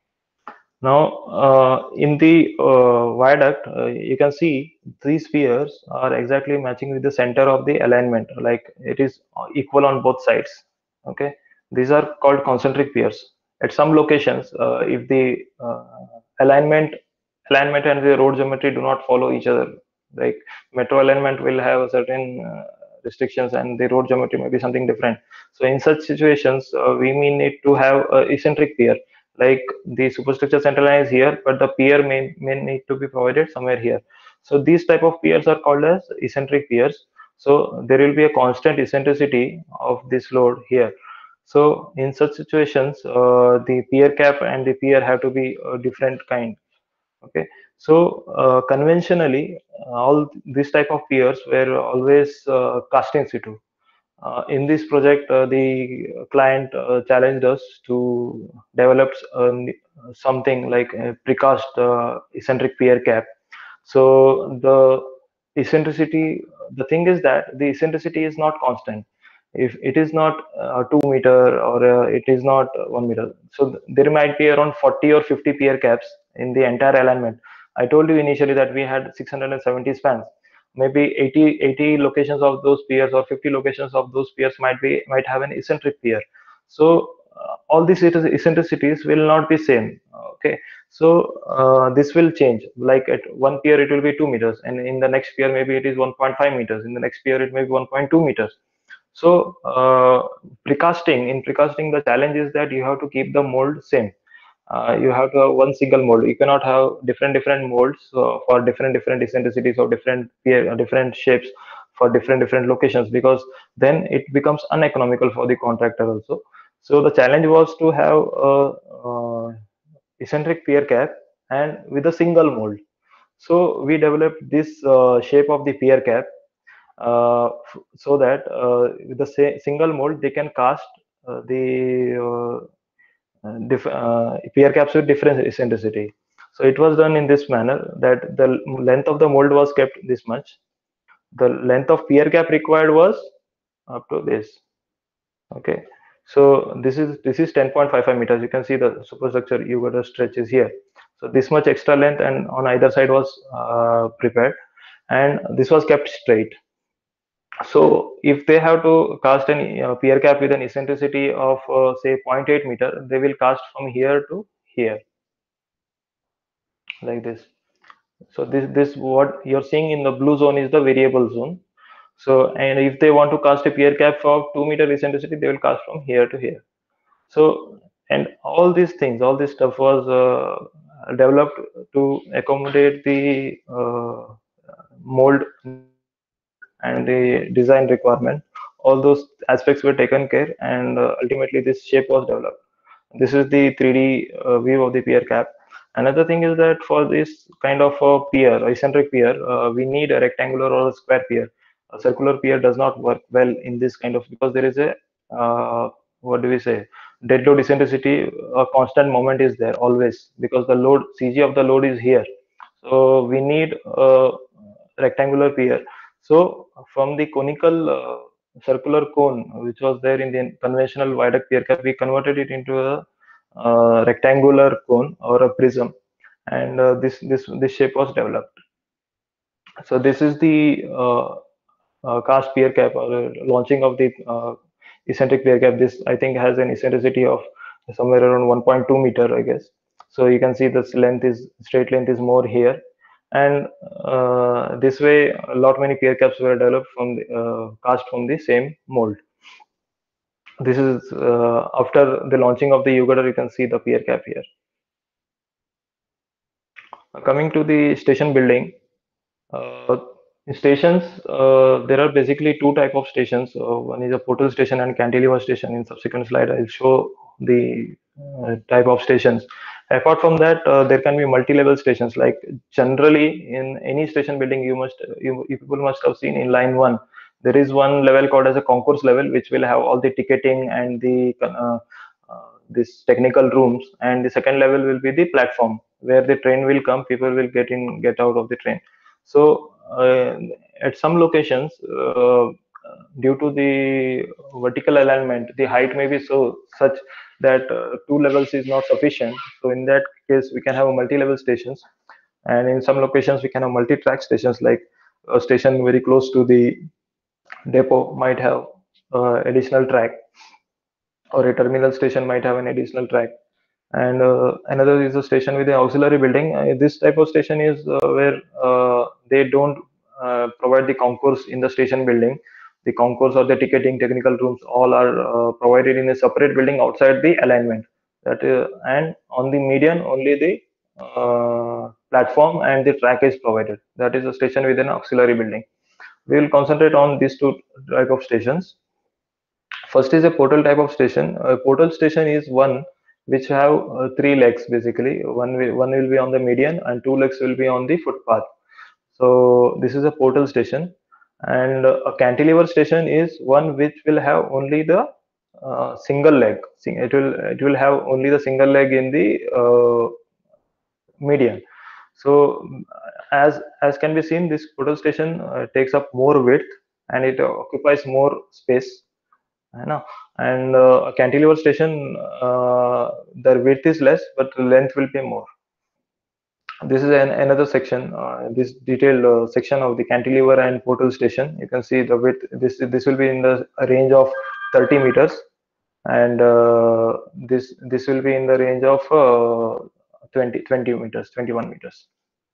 Now, uh, in the uh, viaduct, uh, you can see these piers are exactly matching with the center of the alignment, like it is equal on both sides. Okay, these are called concentric piers. At some locations, uh, if the uh, alignment alignment and the road geometry do not follow each other, like metro alignment will have a certain uh, restrictions, and the road geometry may be something different. So in such situations, uh, we may need to have a eccentric pier, like the superstructure center line is here, but the pier may, may need to be provided somewhere here. So these type of piers are called as eccentric piers. So there will be a constant eccentricity of this load here. So in such situations, uh, the pier cap and the pier have to be a different kind. Okay, so uh, conventionally, all this type of piers were always uh, cast in situ. Uh, in this project, uh, the client uh, challenged us to develop uh, something like a precast uh, eccentric pier cap. So the eccentricity, the thing is that the eccentricity is not constant. If it is not uh, two meter, or uh, it is not one meter, so th- there might be around forty or fifty pier caps in the entire alignment. I told you initially that we had six hundred seventy spans. Maybe eighty, eighty locations of those piers, or fifty locations of those piers might be might have an eccentric pier. So uh, all these eccentricities will not be same. Okay, so uh, this will change. Like at one pier it will be two meters, and in the next pier maybe it is one point five meters. In the next pier it may be one point two meters. So uh, precasting in precasting, the challenge is that you have to keep the mold same. Uh, you have to have one single mold. You cannot have different different molds uh, for different different eccentricities or different pier, uh, different shapes for different different locations, because then it becomes uneconomical for the contractor also. So the challenge was to have a, uh eccentric pier cap and with a single mold. So we developed this uh, shape of the pier cap, uh, so that uh, with the sa- single mold they can cast uh, the uh, uh, dif- uh, P R caps with different eccentricity. So it was done in this manner that the length of the mold was kept this much. The length of P R cap required was up to this. Okay. So this is this is ten point five five meters. You can see the superstructure you got a stretch is here. So this much extra length and on either side was uh, prepared, and this was kept straight. So if they have to cast an uh, P R cap with an eccentricity of uh, say zero point eight meter, they will cast from here to here like this. So this this what you're seeing in the blue zone is the variable zone. So and if they want to cast a P R cap of two meter eccentricity, they will cast from here to here. So and all these things, all this stuff was uh, developed to accommodate the uh, mold and the design requirement. All those aspects were taken care, and uh, ultimately this shape was developed. This is the three D uh, view of the pier cap. Another thing is that for this kind of a pier, eccentric pier, uh, we need a rectangular or a square pier. A circular pier does not work well in this kind of, because there is a uh, what do we say, dead load eccentricity. A constant moment is there always, because the load C G of the load is here. So we need a rectangular pier. So from the conical uh, circular cone which was there in the conventional viaduct pier cap, we converted it into a uh, rectangular cone or a prism, and uh, this this this shape was developed. So this is the uh, uh, cast pier cap, or uh, launching of the uh, eccentric pier cap. This I think has an eccentricity of somewhere around one point two meter, I guess. So you can see this length is straight length is more here, and uh, this way a lot many pier caps were developed from the, uh, cast from the same mold. This is uh, after the launching of the U-Gutter. You can see the pier cap here. Coming to the station building, uh, in stations, uh, there are basically two type of stations. Uh, one is a portal station and cantilever station. In subsequent slide, I'll show the uh, type of stations. Apart from that, uh, there can be multi-level stations. Like generally in any station building, you must you, you people must have seen in line one, there is one level called as a concourse level, which will have all the ticketing and the uh, uh, this technical rooms, and the second level will be the platform where the train will come, people will get in, get out of the train. So uh, at some locations, uh, due to the vertical alignment, the height may be so such that uh, two levels is not sufficient. So in that case, we can have multi-level stations, and in some locations we can have multi-track stations, like a station very close to the depot might have uh, additional track, or a terminal station might have an additional track. And uh, another is a station with an auxiliary building. Uh, this type of station is uh, where uh, they don't uh, provide the concourse in the station building. The concourse or the ticketing technical rooms all are uh, provided in a separate building outside the alignment. That uh, and on the median only the uh, platform and the track is provided. That is a station with an auxiliary building. We will concentrate on these two type of stations. First is a portal type of station. A portal station is one which have uh, three legs basically. One will, one will be on the median and two legs will be on the footpath. So this is a portal station, and uh, a cantilever station is one which will have only the uh, single leg. It will it will have only the single leg in the uh, median. So as as can be seen, this portal station uh, takes up more width and it uh, occupies more space. Know? And uh, a cantilever station, uh, the width is less, but the length will be more. This is an, another section, uh, this detailed uh, section of the cantilever and portal station. You can see the width. This this will be in the range of thirty meters, and uh, this this will be in the range of uh, twenty, twenty meters, twenty-one meters.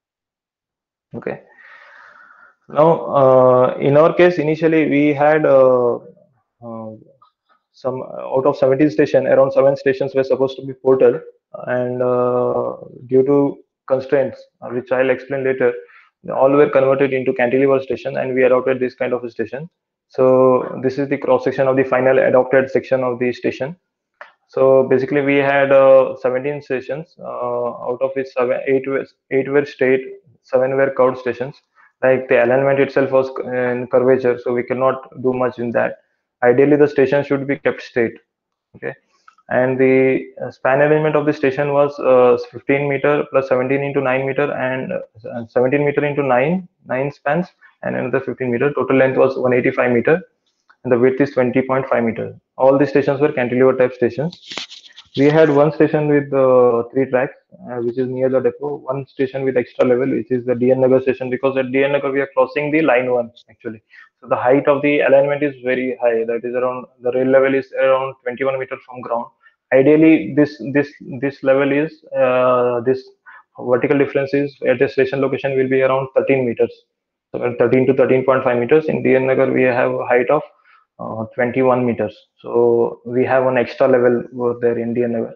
Okay. Now, uh, in our case, initially we had uh, uh, some out of seventeen stations, around seven stations were supposed to be portal, and uh, due to constraints, uh, which I'll explain later, all were converted into cantilever station, and we adopted this kind of a station. So this is the cross section of the final adopted section of the station. So basically, we had uh, seventeen stations, uh, out of which seven, eight were eight were straight, seven were curved stations. like the alignment itself was in curvature, so we cannot do much in that. Ideally, the station should be kept straight. Okay, and the uh, span arrangement of the station was uh, fifteen meter plus seventeen into nine meter, and uh, seventeen meter into nine nine spans, and another fifteen meter. Total length was one eighty-five meter, and the width is twenty point five meter. All the stations were cantilever type stations. We had one station with uh, three tracks, uh, which is near the depot. One station with extra level, which is the D N Nagar station, because at D N Nagar we are crossing the line one actually. So the height of the alignment is very high. That is around, the rail level is around twenty-one meter from ground. Ideally, this this this level is uh, this vertical difference is at the station location will be around thirteen meters. So thirteen to thirteen point five meters. In D N Nagar we have a height of uh, twenty-one meters. So we have an extra level over there in D N Nagar.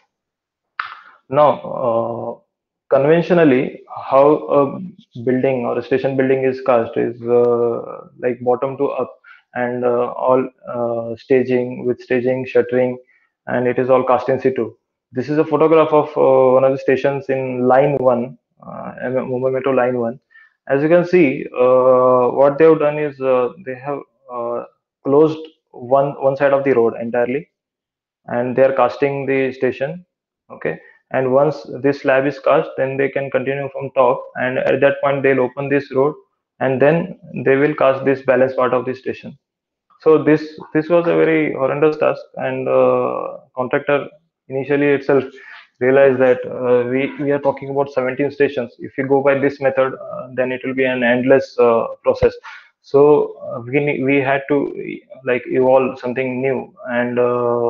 Now, uh, conventionally, how a building or a station building is cast is uh, like bottom to up, and uh, all uh, staging with staging, shuttering, and it is all cast in situ. This is a photograph of uh, one of the stations in line one, uh, Mumbai Metro line one. As you can see, uh, what they have done is uh, they have uh, closed one one side of the road entirely, and they are casting the station. Okay, and once this slab is cast, then they can continue from top, and at that point they'll open this road, and then they will cast this balance part of the station. So this this was a very horrendous task, and uh, contractor initially itself realized that uh, we we are talking about seventeen stations. If you go by this method, uh, then it will be an endless uh, process. So uh, we ne- we had to like evolve something new, and uh,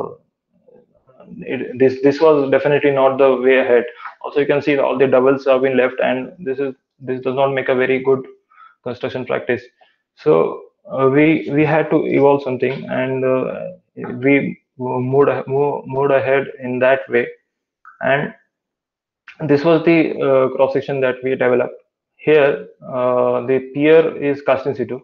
it, this this was definitely not the way ahead. Also, you can see all the doubles have been left, and this is this does not make a very good construction practice. So uh, we we had to evolve something, and uh, we moved moved, moved ahead in that way. And this was the uh, cross section that we developed. Here, uh, the pier is cast in situ,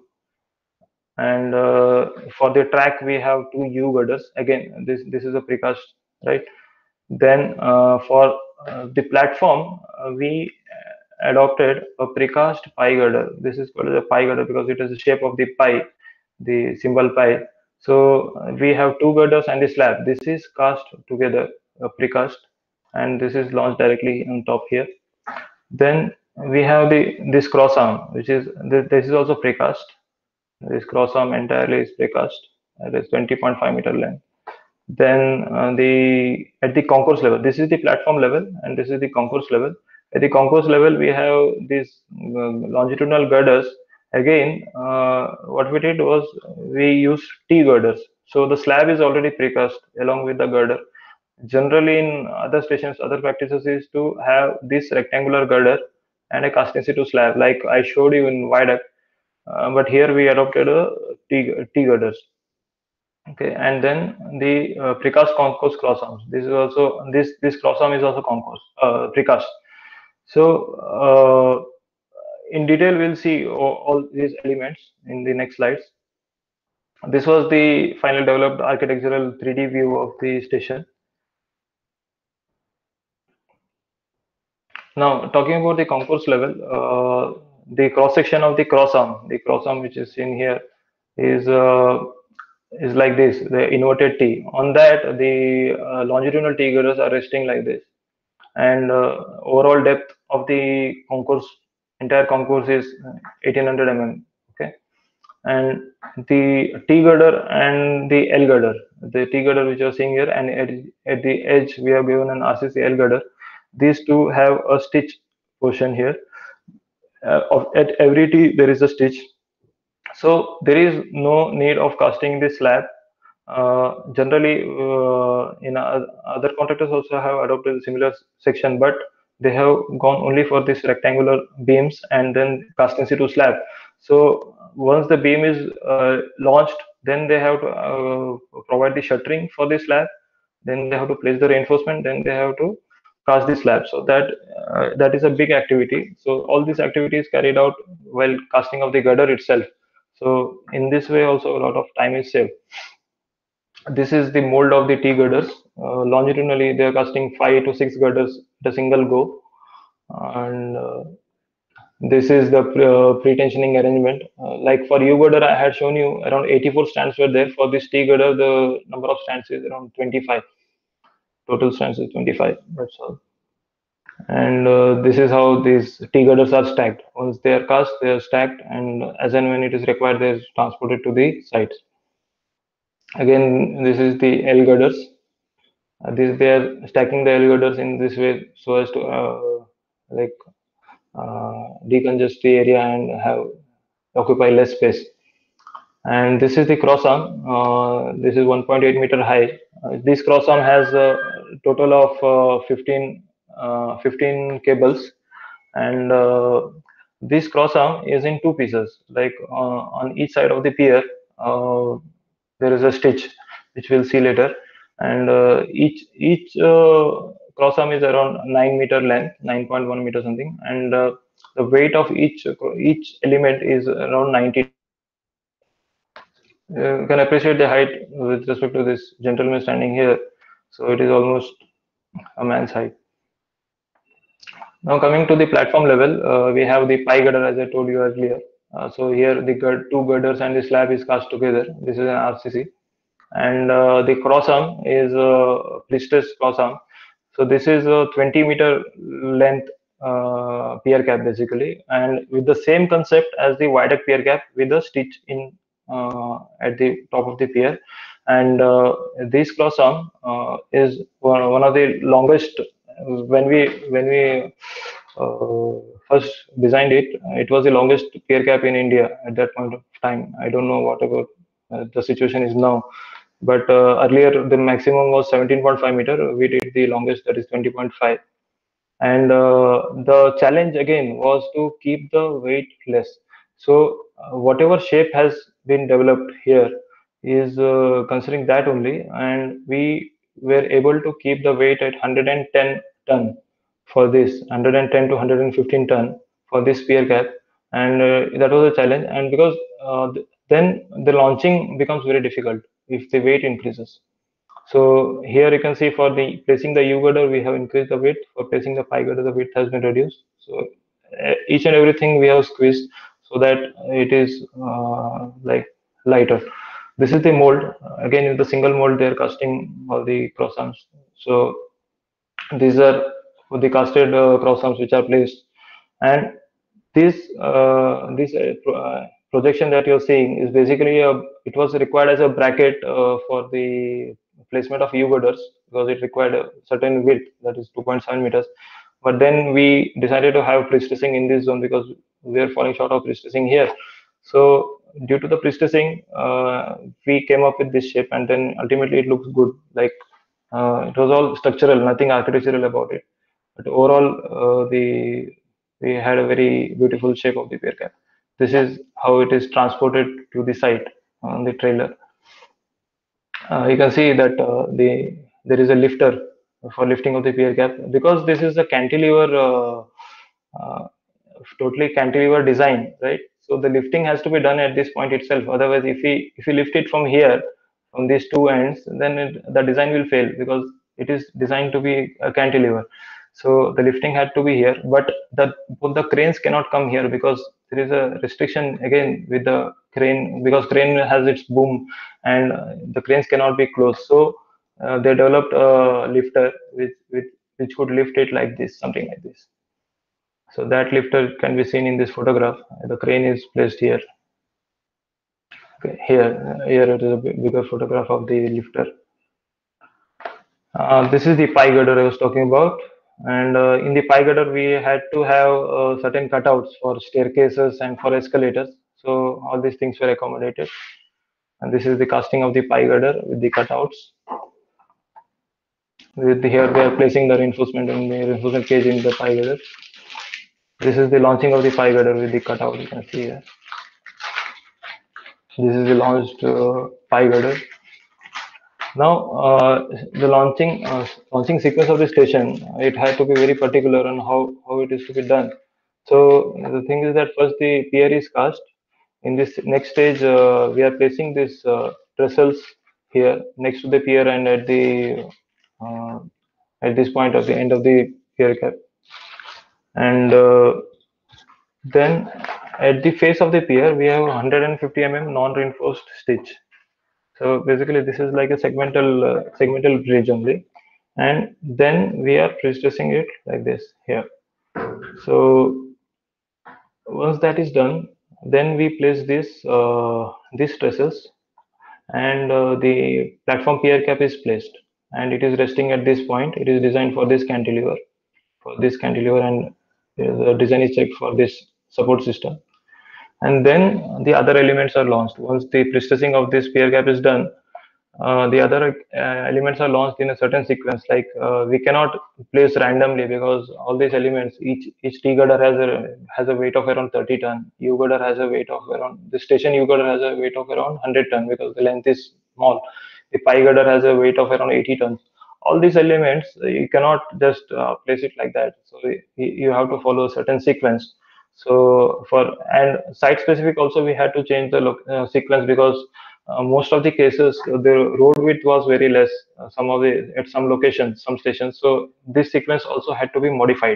and uh, for the track we have two U girders. Again, this this is a precast, right? Then uh, for uh, the platform, uh, we adopted a precast pie girder. This is called a pie girder because it is the shape of the pie, the symbol pi. So uh, we have two girders and the slab. This is cast together, a precast, and this is launched directly on top here. Then we have the this cross arm, which is this, this is also precast. This cross arm entirely is precast. It is twenty point five meter length. Then uh, the at the concourse level, this is the platform level, and this is the concourse level. At the concourse level, we have these uh, longitudinal girders. Again, uh, what we did was we used T girders. So the slab is already precast along with the girder. Generally, in other stations, other practices is to have this rectangular girder and a cast in situ slab, like I showed you in viaduct. Uh, but here we adopted a T, T girders. Okay, and then the uh, precast concourse cross arms. This is also this this cross arm is also concourse uh, precast. So uh, in detail, we'll see all, all these elements in the next slides. This was the final developed architectural three D view of the station. Now, talking about the concourse level, uh, the cross section of the cross arm, the cross arm which is in here, is uh, is like this, the inverted T. On that, the uh, longitudinal T girders are resting like this, and uh, overall depth of the concourse, entire concourse is eighteen hundred millimeters. Okay, and the T girder and the L girder, the T girder which you are seeing here, and at, at the edge we have given an R C C L girder. These two have a stitch portion here. Uh, of, at every T there is a stitch, so there is no need of casting the slab. Uh, generally, uh, in uh, other contractors also have adopted a similar section, but they have gone only for this rectangular beams and then cast in situ slab. So once the beam is uh, launched, then they have to uh, provide the shuttering for the slab, then they have to place the reinforcement, then they have to cast the slab. So that uh, that is a big activity. So all these activities carried out while casting of the girder itself. So in this way also a lot of time is saved. This is the mold of the T girders. Uh, longitudinally, they are casting five to six girders at a single go, and uh, This is the uh, pre-tensioning arrangement. Uh, like for U-girder, I had shown you around eighty-four stands were there. For this T-girder, the number of stands is around twenty-five. Total stands is twenty-five. That's all. And uh, this is how these T-girders are stacked. Once they are cast, they are stacked, and as and when it is required, they are transported to the sites. Again, this is the L girders. Uh, this they are stacking the L girders in this way so as to uh, like uh, decongest the area and have occupy less space. And this is the cross arm. Uh, this is one point eight meter high. Uh, this cross arm has a total of uh, fifteen, uh, fifteen cables, and uh, this cross arm is in two pieces. Like uh, on each side of the pier, uh, there is a stitch, which we'll see later, and uh, each each uh, cross arm is around nine meter length, nine point one meter something, and uh, the weight of each each element is around ninety. Uh, you can appreciate the height with respect to this gentleman standing here. So it is almost a man's height. Now coming to the platform level, uh, we have the pie girder as I told you earlier. Uh, so here the gird, two girders and the slab is cast together. This is an R C C. And uh, the cross arm is a Priestess cross arm. So this is a twenty meter length uh, pier cap basically, and with the same concept as the viaduct pier cap with a stitch in uh, at the top of the pier. And uh, this cross arm uh, is one, one of the longest. When we when we uh, first designed it, it was the longest pier cap in India at that point of time. I don't know what about uh, the situation is now, but uh, earlier the maximum was seventeen point five meter. We did the longest, that is twenty point five. And uh, the challenge again was to keep the weight less. So uh, whatever shape has been developed here is uh, considering that only, and we were able to keep the weight at one hundred ten ton for this, one hundred ten to one hundred fifteen ton for this spear cap. And uh, that was a challenge, and because uh, th- then the launching becomes very difficult if the weight increases. So here you can see for the placing the U girder, we have increased the width. For placing the pie girder, the width has been reduced. So uh, each and everything we have squeezed so that it is uh, like lighter. This is the mold. Again, with the single mold, they are casting all the cross arms. So these are the casted uh, cross arms which are placed, and this uh, this uh, pro- uh, projection that you're seeing is basically a, it was required as a bracket uh, for the placement of U girders because it required a certain width, that is two point seven meters. But then we decided to have priestessing in this zone because we are falling short of priestessing here. So due to the priestessing, uh, we came up with this shape, and then ultimately it looks good. Like uh, it was all structural, nothing architectural about it. But overall, uh, the we had a very beautiful shape of the pier cap. This is how it is transported to the site on the trailer. Uh, you can see that uh, the there is a lifter for lifting of the pier cap because this is a cantilever, uh, uh, totally cantilever design, right? So the lifting has to be done at this point itself. Otherwise, if we if we lift it from here, from these two ends, then it, the design will fail because it is designed to be a cantilever. So the lifting had to be here, but the both the cranes cannot come here because there is a restriction again with the crane, because crane has its boom and uh, the cranes cannot be closed. So uh, they developed a lifter which, which which could lift it like this, something like this. So that lifter can be seen in this photograph. The crane is placed here. Okay, here, here it is a bigger photograph of the lifter. Uh, this is the pie girder I was talking about. And uh, in the pie girder, we had to have uh, certain cutouts for staircases and for escalators. So all these things were accommodated. And this is the casting of the pie girder with the cutouts. With the, here we are placing the reinforcement in the reinforcement cage in the pie girder. This is the launching of the pie girder with the cutout, you can see here. This is the launched uh, pie girder. Now, uh, the launching uh, launching sequence of the station, it had to be very particular on how, how it is to be done. So the thing is that first the pier is cast. In this next stage, uh, we are placing this uh, trestles here next to the pier and at the uh, at this point of the end of the pier cap. And uh, Then at the face of the pier, we have one hundred fifty millimeter non-reinforced stitch. So basically, this is like a segmental uh, segmental bridge only, and then we are pre-stressing it like this here. So once that is done, then we place this uh, these stresses, and uh, the platform pier cap is placed, and it is resting at this point. It is designed for this cantilever, for this cantilever, and uh, the design is checked for this support system. And then the other elements are launched. Once the pre-stressing of this pier cap is done, uh, the other uh, elements are launched in a certain sequence. Like uh, we cannot place randomly, because all these elements, each each T girder has a has a weight of around thirty ton. U girder has a weight of around the station U girder has a weight of around one hundred ton, because the length is small. The pi girder has a weight of around eighty tons. All these elements, uh, you cannot just uh, place it like that. So you, you have to follow a certain sequence. So for and site specific also, we had to change the loc uh, sequence, because uh, most of the cases uh, the road width was very less, uh, some of the at some locations, some stations. So this sequence also had to be modified.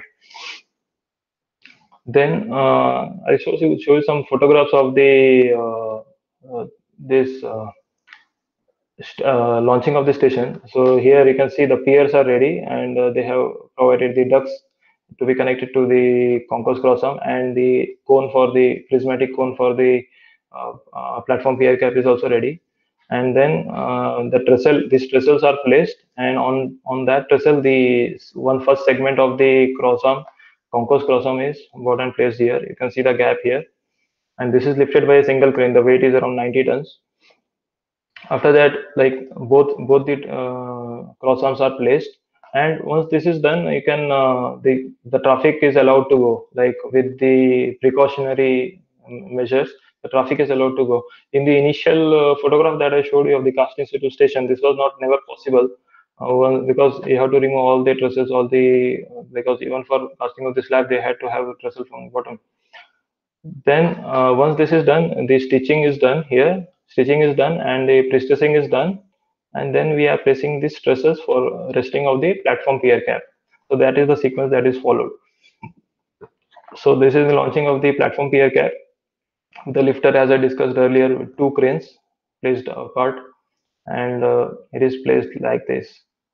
Then uh, I show you show you some photographs of the uh, uh, this uh, uh, launching of the station. So here you can see the piers are ready, and uh, they have provided the ducts to be connected to the concourse cross arm, and the cone for the prismatic cone for the uh, uh, platform pier cap is also ready. And then uh, the trestle, these trestles are placed, and on on that trestle, the one first segment of the cross arm, concourse cross arm, is brought and placed here. You can see the gap here, and this is lifted by a single crane. The weight is around ninety tons. After that, like both both the uh, cross arms are placed, and once this is done, you can uh, the the traffic is allowed to go, like with the precautionary measures. The traffic is allowed to go. In the initial uh, photograph that I showed you of the casting situ station, this was not never possible, uh, well, because you have to remove all the trusses, all the because even for casting of the slab, they had to have a trestle from bottom. Then uh, once this is done, the stitching is done here. Stitching is done, and the pre-stressing is done, and then we are placing these trusses for resting of the platform pier cap. So that is the sequence that is followed. So this is the launching of the platform pier cap. The lifter, as I discussed earlier, with two cranes placed apart, and uh, it is placed like this.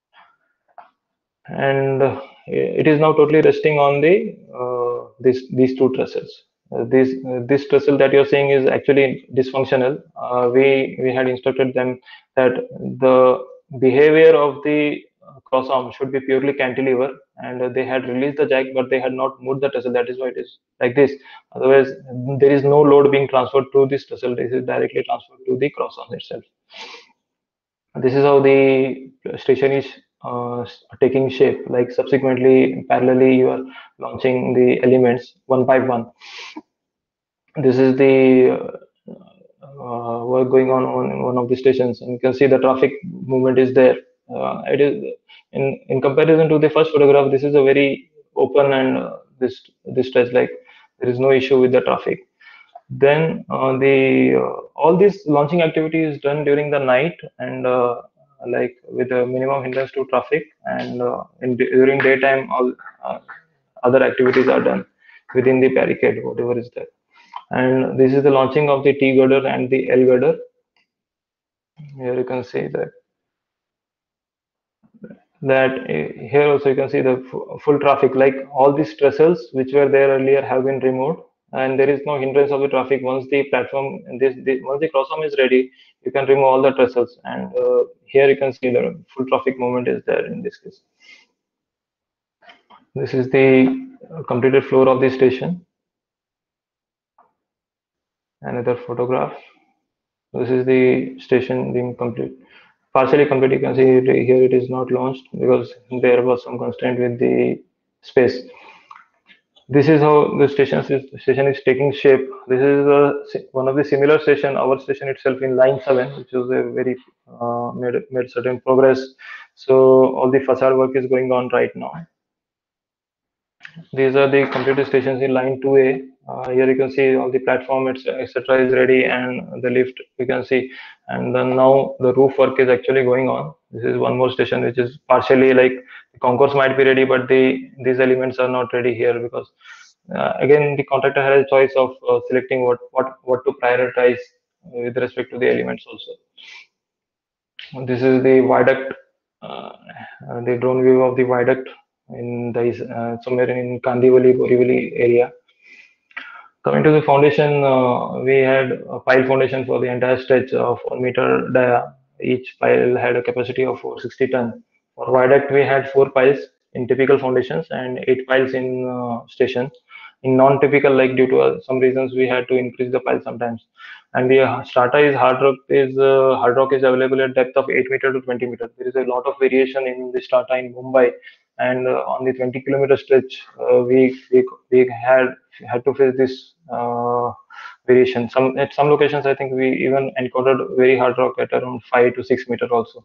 And uh, it is now totally resting on the uh, this these two trusses. Uh, this uh, this trestle that you're seeing is actually dysfunctional. Uh, we we had instructed them that the behavior of the cross arm should be purely cantilever, and uh, they had released the jack, but they had not moved the trestle. That is why it is like this. Otherwise, there is no load being transferred to this trestle. This is directly transferred to the cross arm itself. This is how the station is uh, taking shape. Like subsequently, parallelly, you are launching the elements one by one. This is the uh, uh, work going on on one of the stations, and you can see the traffic movement is there. Uh, it is in in comparison to the first photograph. This is a very open, and uh, this this stretch, like there is no issue with the traffic. Then uh, the uh, all this launching activity is done during the night, and uh, like with a minimum hindrance to traffic, and uh, in during daytime all uh, other activities are done within the barricade, whatever is there. And this is the launching of the T girder and the L girder. Here you can see that that uh, here also you can see the full traffic, like all these trestles which were there earlier have been removed, and there is no hindrance of the traffic. Once the platform this, this once the cross arm is ready, you can remove all the trestles, and uh, here you can see the full traffic movement is there in this case. This is the completed floor of the station. Another photograph. This is the station being complete, partially complete. You can see it, here it is not launched because there was some constraint with the space. This is how the station is, station is taking shape. This is a, one of the similar station, our station itself in line seven, which is a very uh, made made certain progress. So all the facade work is going on right now. These are the completed stations in line two A. Uh, here you can see all the platform, et cetera is ready, and the lift you can see. And then now the roof work is actually going on. This is one more station which is partially, like the concourse might be ready, but the these elements are not ready here because Uh, again, the contractor had a choice of uh, selecting what, what, what to prioritize with respect to the elements also. This is the viaduct, uh, uh, the drone view of the viaduct in the uh, somewhere in Kandivali, Borivali area. Coming to the foundation, uh, we had a pile foundation for the entire stretch of one meter dia. Each pile had a capacity of four hundred sixty ton. For viaduct, we had four piles in typical foundations and eight piles in uh, station. In non-typical, like due to uh, some reasons, we had to increase the pile sometimes. And the uh, strata is hard rock is uh, hard rock is available at depth of eight meter to twenty meter. There is a lot of variation in the strata in Mumbai, and uh, on the twenty kilometer stretch, uh, we, we we had had to face this uh, variation. Some at some locations, I think we even encountered very hard rock at around five to six meter also.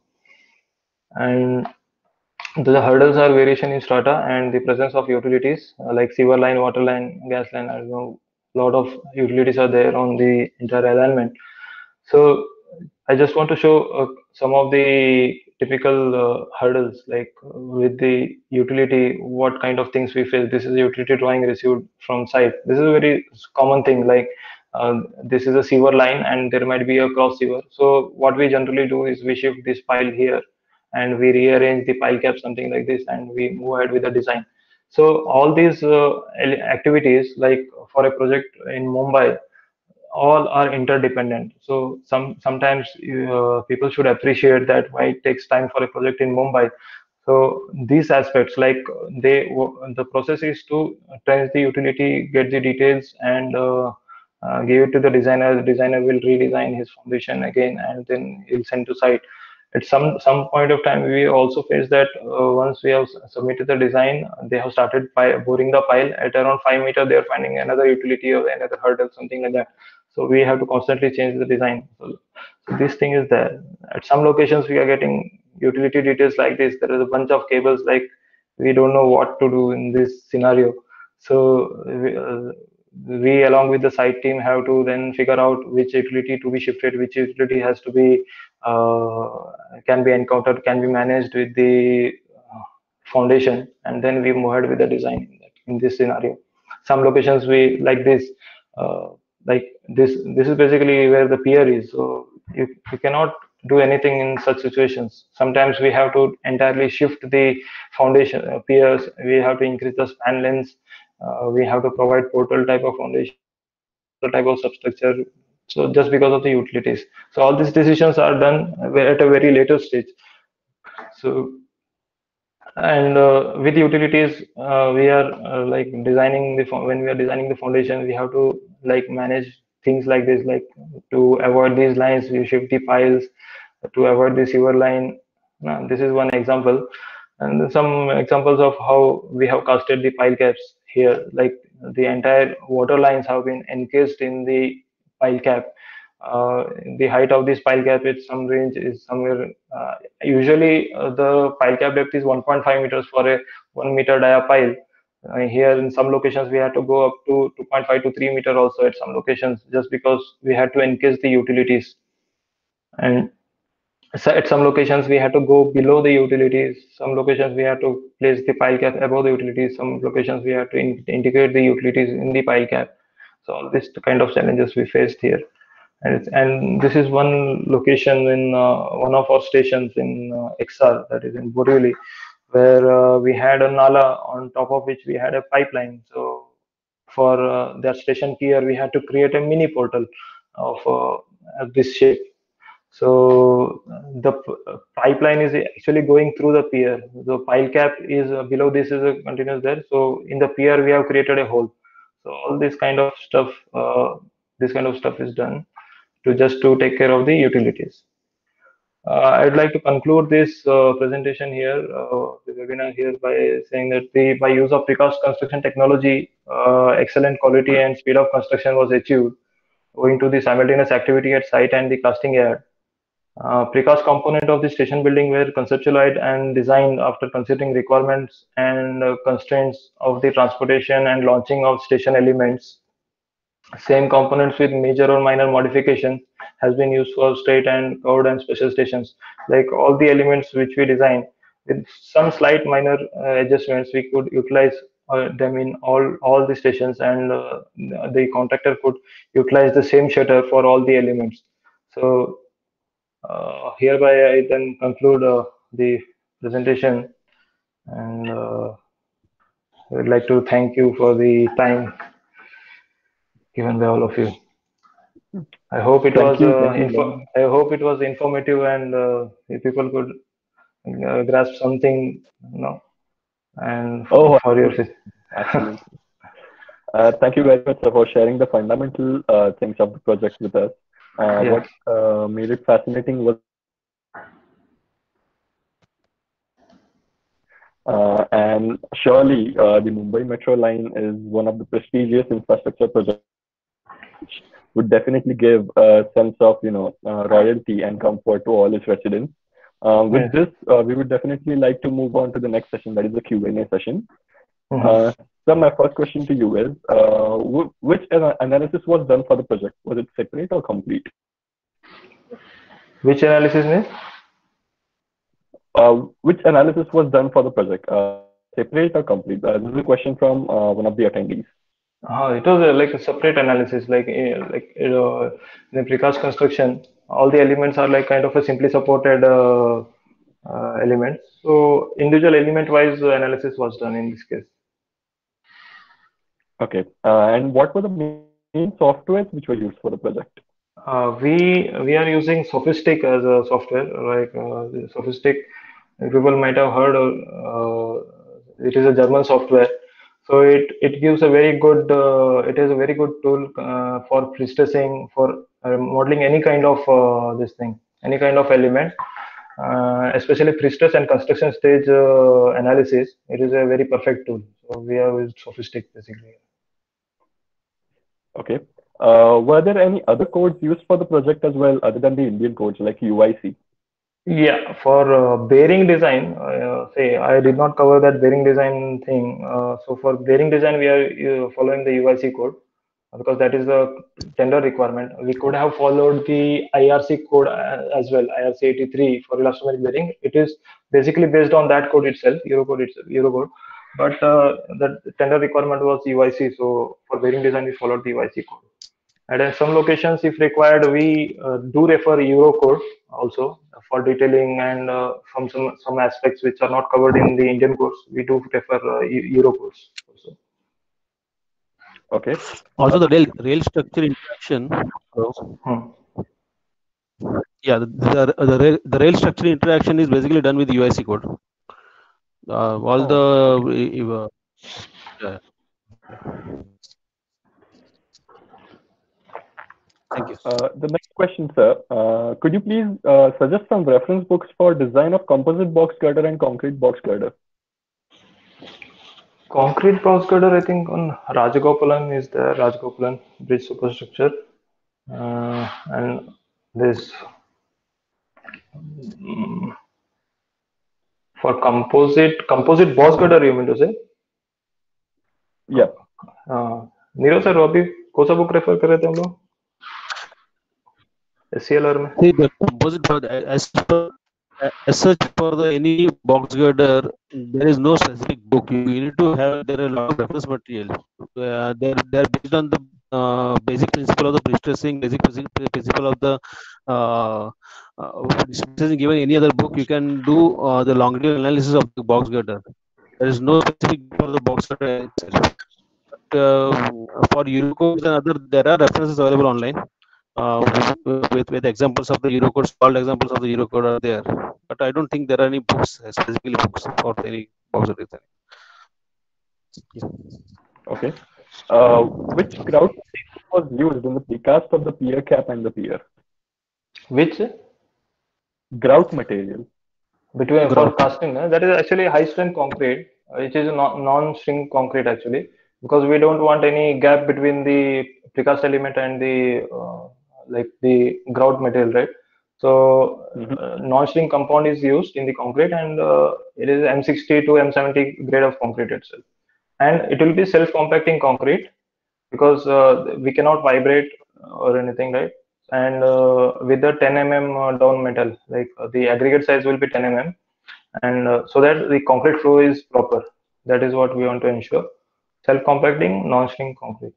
And the hurdles are variation in strata and the presence of utilities uh, like sewer line, water line, gas line. I know a lot of utilities are there on the entire alignment. So I just want to show uh, some of the typical uh, hurdles, like uh, with the utility, what kind of things we face. This is a utility drawing received from site. This is a very common thing, like uh, this is a sewer line and there might be a cross sewer. So what we generally do is we shift this pile here and we rearrange the pile cap, something like this, and we move ahead with the design. So all these uh, activities, like for a project in Mumbai, all are interdependent. So some sometimes uh, people should appreciate that why it takes time for a project in Mumbai. So these aspects, like they the process is to trench the utility, get the details, and uh, uh, give it to the designer. The designer will redesign his foundation again, and then he'll send to site. At some some point of time, we also face that uh, once we have submitted the design, they have started pi- boring the pile at around five meter. They are finding another utility or another hurdle, something like that. So we have to constantly change the design. So, so this thing is there. At some locations, we are getting utility details like this. There is a bunch of cables, like we don't know what to do in this scenario. So we, uh, we along with the site team have to then figure out which utility to be shifted, which utility has to be uh, can be encountered, can be managed with the uh, foundation, and then we move ahead with the design in, that, in this scenario. Some locations we like this, uh, like this. This is basically where the pier is. So you, you cannot do anything in such situations. Sometimes we have to entirely shift the foundation uh, piers. We have to increase the span lengths. Uh, we have to provide portal type of foundation, type of substructure. So just because of the utilities. So all these decisions are done at a very later stage. So and uh, with utilities, uh, we are uh, like designing the when we are designing the foundation, we have to like manage things like this, like to avoid these lines, we shift the piles to avoid the sewer line. Uh, this is one example, and some examples of how we have casted the pile caps here. Like the entire water lines have been encased in the pile cap. Uh, the height of this pile cap is some range is somewhere. Uh, usually, uh, the pile cap depth is one point five meters for a one meter dia pile. Uh, here in some locations we had to go up to two point five to three meter also at some locations, just because we had to encase the utilities. And so at some locations we had to go below the utilities. Some locations we had to place the pile cap above the utilities. Some locations we had to in integrate the utilities in the pile cap. So all this kind of challenges we faced here. And, it's, and this is one location in uh, one of our stations in uh, X R, that is in Borivali, where uh, we had a nala on top of which we had a pipeline. So for uh, that station pier, we had to create a mini portal of uh, this shape. So the pipeline is actually going through the pier. The pile cap is uh, below this is a continuous there. So in the pier, we have created a hole. So all this kind of stuff, uh, this kind of stuff is done to just to take care of the utilities. Uh, I'd like to conclude this uh, presentation here, uh, the webinar here, by saying that the by use of precast construction technology, uh, excellent quality and speed of construction was achieved owing to the simultaneous activity at site and the casting yard. Uh, precast component of the station building were conceptualized and designed after considering requirements and uh, constraints of the transportation and launching of station elements. Same components with major or minor modification has been used for straight and curved and special stations. Like all the elements which we design, with some slight minor uh, adjustments, we could utilize uh, them in all all the stations, and uh, the contractor could utilize the same shutter for all the elements. So uh, hereby I then conclude uh, the presentation, and uh, I would like to thank you for the time given by all of you. I hope it Thank was you. uh, Thank you, info- ma'am. I hope it was informative, and uh, if people could uh, grasp something, you know, and f- Oh, for your absolutely. Absolutely. Uh, thank you very much, sir, for sharing the fundamental uh, things of the project with us. Uh, yeah. what uh, made it fascinating was Uh, and surely, uh, the Mumbai Metro line is one of the prestigious infrastructure projects which would definitely give a sense of, you know, uh, royalty and comfort to all its residents. Uh, with Yes. this, uh, we would definitely like to move on to the next session, that is the Q and A session. Mhm. Uh, so my first question to you is, uh, wh- which ana- analysis was done for the project? Was it separate or complete? Which analysis means? Uh, which analysis was done for the project? Uh, separate or complete? Uh, this is a question from uh, one of the attendees. Uh, it was uh, like a separate analysis, like uh, like uh, in the precast construction, all the elements are like kind of a simply supported uh, uh, elements. So individual element-wise uh, analysis was done in this case. Okay. Uh, and what were the main softwares which were used for the project? Uh, we we are using Sophistic as a software, like uh, the Sophistic. People might have heard. Uh, it is a German software, so it it gives a very good. Uh, it is a very good tool uh, for pre-stressing, for uh, modeling any kind of uh, this thing, any kind of element, uh, especially pre-stress and construction stage uh, analysis. It is a very perfect tool. So we have used Sophistic basically. Okay. Uh, were there any other codes used for the project as well, other than the Indian codes like U I C? Yeah, for uh, bearing design, uh, say I did not cover that bearing design thing. Uh, so for bearing design, we are uh, following the U I C code uh, because that is the tender requirement. We could have followed the I R C code uh, as well, I R C eighty-three for elastomeric bearing. It is basically based on that code itself, Euro code itself, Euro code. But uh, the tender requirement was U I C. So for bearing design, we followed the U I C code. And in some locations, if required, we uh, do refer Eurocode also for detailing, and uh, from some some aspects which are not covered in the Indian codes, we do refer uh, Eu- Eurocodes also. Okay. Also, Uh, the rail rail structure interaction. Uh, Hmm. yeah, the the, the, rail, the rail structure interaction is basically done with U I C code. Uh, all Oh, the okay. uh, yeah. Thank you. uh, the next question, sir. Uh, could you please uh, suggest some reference books for design of composite box girder and concrete box girder? Concrete box girder, I think on Rajagopalan is there, Rajagopalan bridge superstructure, uh, and this mm, for composite composite box girder, you mean to say? Yeah. Uh, Neeraj sir अभी कौन सा book refer कर रहे थे हम लोग S C L R में See, the composite box, as per, as such, for the any box girder, there is no specific book. You, you need to have there are a lot of reference material. Uh, they're they're based on the uh, basic principle of the pre-stressing, basic princi- principle of the uh, uh, pre-stressing. Given any other book, you can do uh, the longitudinal analysis of the box girder. There is no specific for the box girder itself. Uh, for Eurocodes and other, there are references available online uh, with, with with examples of the Eurocode, small examples of the Eurocode are there. But I don't think there are any books, uh, specifically books for any box design. Yeah. Okay. Uh, which grout was used in the precast of the pier cap and the pier? which Grout material. between for Grout. casting uh, that is actually high strength concrete, uh, which is a non- non-shrink concrete actually, because we don't want any gap between the precast element and the uh, like the grout material, right? So Mhm. uh, non-shrink compound is used in the concrete, and uh, it is M sixty to M seventy grade of concrete itself, and it will be self-compacting concrete because uh, we cannot vibrate or anything, right? And uh, with the ten millimeter uh, down metal, like uh, the aggregate size will be ten millimeter, and uh, so that the concrete flow is proper. That is what we want to ensure. self-compacting, non-shrink concrete.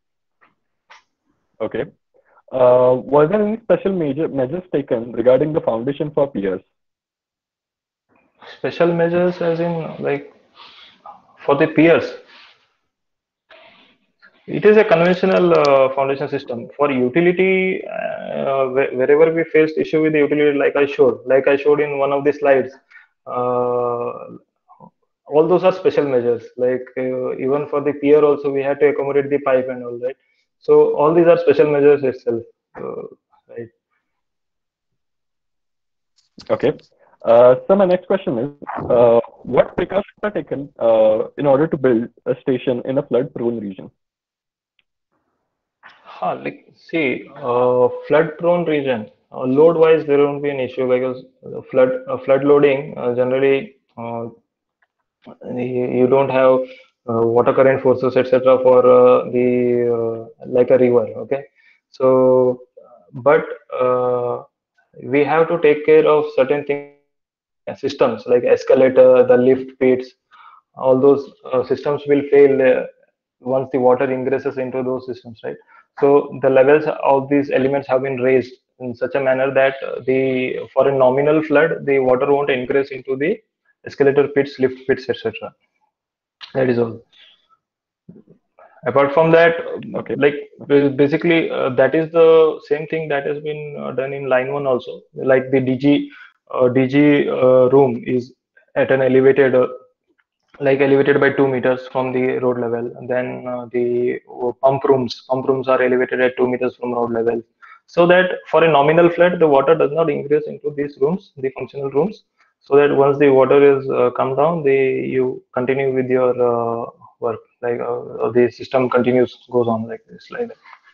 Okay. Uh, was there any special major measures taken regarding the foundation for piers? Special measures as in like for the piers. It is a conventional uh, foundation system. For utility, uh, whe- wherever we faced issue with the utility, like I showed, like I showed in one of the slides, uh, all those are special measures. Like uh, even for the pier also, we had to accommodate the pipe and all that. So all these are special measures itself, uh, right? Okay. Uh, so my next question is, uh, what precautions are taken uh, in order to build a station in a flood-prone region? Huh, like see, uh, flood-prone region, uh, load-wise there won't be an issue because uh, flood uh, flood loading uh, generally uh, you, you don't have uh, water current forces et cetera for uh, the uh, like a river. Okay, so but uh, we have to take care of certain things like the systems like escalator, the lift pits. All those uh, systems will fail uh, once the water ingresses into those systems, right? So the levels of these elements have been raised in such a manner that uh, the for a nominal flood, the water won't ingress into the escalator pits, lift pits, et cetera. That is all. Apart from that, Okay. like ba- basically, uh, that is the same thing that has been uh, done in line one also. Like the D G, uh, D G uh, room is at an elevated uh, like elevated by two meters from the road level. And then uh, the uh, pump rooms, pump rooms are elevated at two meters from road level, so that for a nominal flood, the water does not ingress into these rooms, the functional rooms. So that once the water is uh, come down, the you continue with your uh, work, like uh, the system continues goes on like this, like that.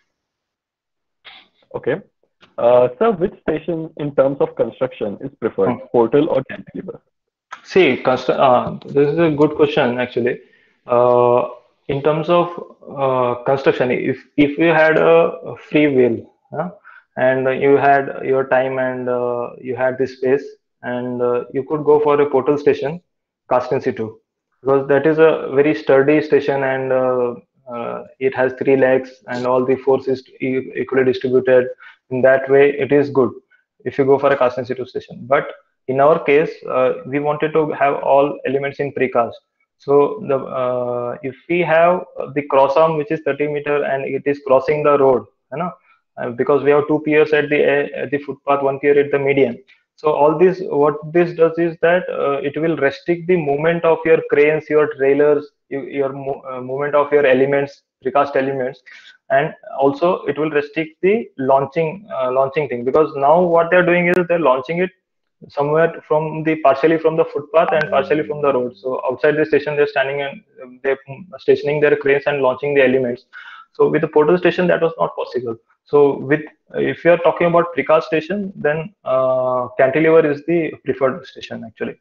Okay. Uh, sir, which station in terms of construction is preferred, Hmm. portal or cantilever? See, const- uh, this is a good question actually. Uh, in terms of uh, construction, if if you had a free will, huh, and you had your time and uh, you had the space, and uh, you could go for a portal station, cast in situ, because that is a very sturdy station and uh, uh, it has three legs and all the force is e- equally distributed. In that way, it is good if you go for a cast in situ station. But in our case, uh, we wanted to have all elements in precast. So the uh, if we have the cross arm which is thirty meter and it is crossing the road, you know, uh, because we have two piers at the at the footpath, one pier at the median. So all this, what this does is that uh, it will restrict the movement of your cranes, your trailers, you, your mo- uh, movement of your elements, precast elements, and also it will restrict the launching uh, launching thing, because now what they're doing is they're launching it somewhere from the partially from the footpath and partially from the road. So outside the station, they're standing and um, they're stationing their cranes and launching the elements. So with the portal station, that was not possible. So with if you are talking about precast station, then uh, cantilever is the preferred station actually.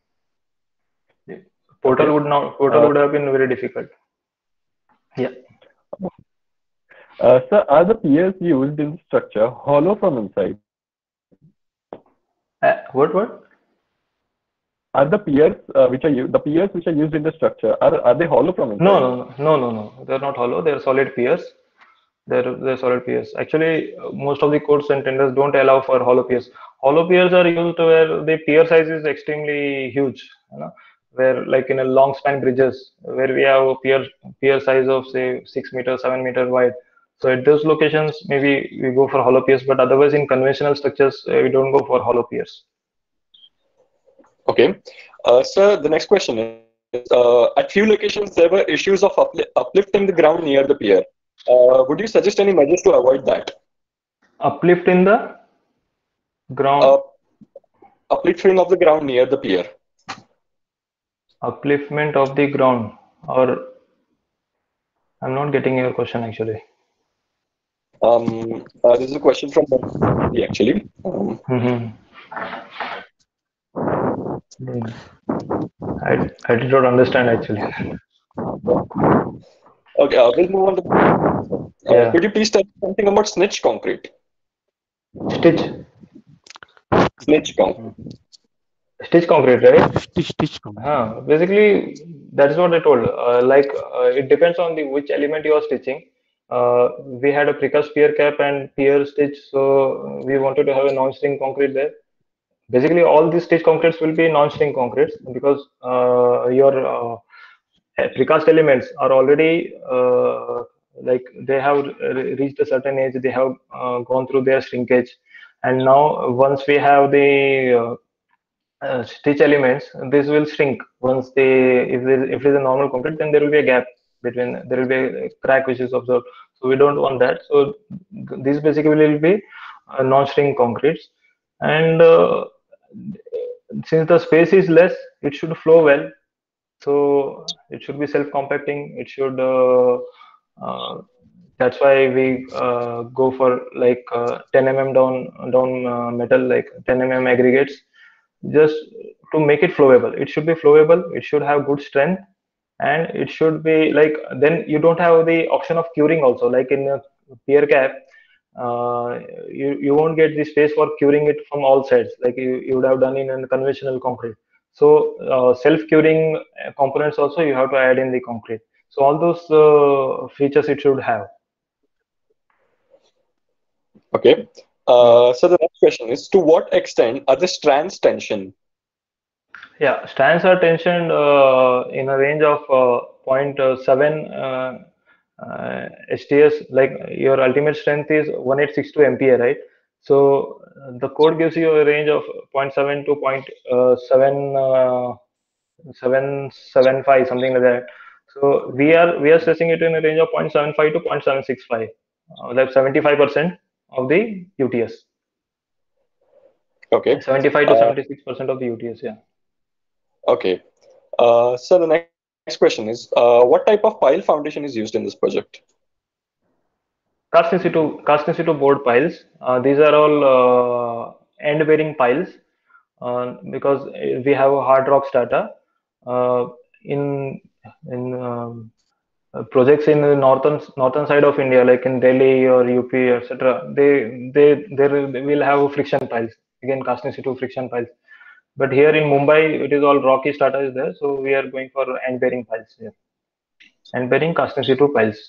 Portal Okay. would not portal Uh, would have been very difficult. Yeah. uh, sir, are the piers used in the structure hollow from inside? Uh, what what? Are the piers uh, which are used, the piers which are used in the structure, are, are they hollow from No, inside? no, no, no, no, no. They're not hollow. They're solid piers. They're, they're solid piers. Actually, uh, most of the courts and tenders don't allow for hollow piers. Hollow piers are used where the pier size is extremely huge, you know, where like in a long span bridges, where we have a pier pier size of say six meter, seven meter wide. So at those locations, maybe we go for hollow piers, but otherwise in conventional structures, uh, we don't go for hollow piers. Okay. Uh, sir, the next question is, uh, at few locations there were issues of upli- uplifting the ground near the pier. Uh, would you suggest any measures to avoid that? Uplift in the Uh, ground, uplifting of the ground near the pier. upliftment of the ground, or I'm not getting your question actually. Um, uh, this is a question from Modi, actually. Um, Mm-hmm. I, I did not understand actually. okay, uh, we'll move on to. Uh, Yeah. could you please tell me something about snitch concrete? Stitch. Snitch concrete. Stitch concrete, right? Stitch, stitch concrete. Huh. Basically, that's what I told. Uh, like uh, it depends on the which element you are stitching. Uh, we had a precast pier cap and pier stitch, so we wanted to have a non-string concrete there. Basically, all these stitch concretes will be non-string concretes because uh, your uh, precast elements are already uh, like they have re- reached a certain age. They have uh, gone through their shrinkage, and now once we have the uh, uh, stitch elements, this will shrink once they if there, if it is a normal concrete, then there will be a gap between, there will be a crack which is observed. So we don't want that. So th- these basically will be uh, non-shrink concretes, and uh, since the space is less, it should flow well. So it should be self-compacting. It should. Uh, uh, that's why we uh, go for like uh, ten millimeters down down uh, metal, like ten millimeters aggregates, just to make it flowable. It should be flowable. It should have good strength, and it should be like, then you don't have the option of curing also. Like in a pier cap, uh, you you won't get the space for curing it from all sides like you, you would have done in a conventional concrete. So uh, self-curing components also you have to add in the concrete. So all those uh, features it should have. Okay. Uh, so the next question is, to what extent are the strands tension? Yeah, strands are tensioned uh, in a range of uh, zero point seven uh, uh, S T S. Like your ultimate strength is one eight six two M P A, right? So uh, the code gives you a range of zero point seven to zero point seven uh, seven seven five, something like that. So we are we are stressing it in a range of zero point seven five to zero point seven six five, uh, like seventy-five percent of the U T S. Okay. seventy-five to Uh, seventy-six percent of the U T S, yeah. okay. Uh, so the next question is, uh, what type of pile foundation is used in this project? Cast in situ, cast in situ board piles. Uh, these are all uh, end bearing piles uh, because we have a hard rock strata. Uh, in in um, uh, projects in the northern northern side of India, like in Delhi or U P, et cetera, they they they will have friction piles. Again, cast in situ friction piles. But here in Mumbai, it is all rocky strata is there, so we are going for end bearing piles here. End bearing cast in situ piles.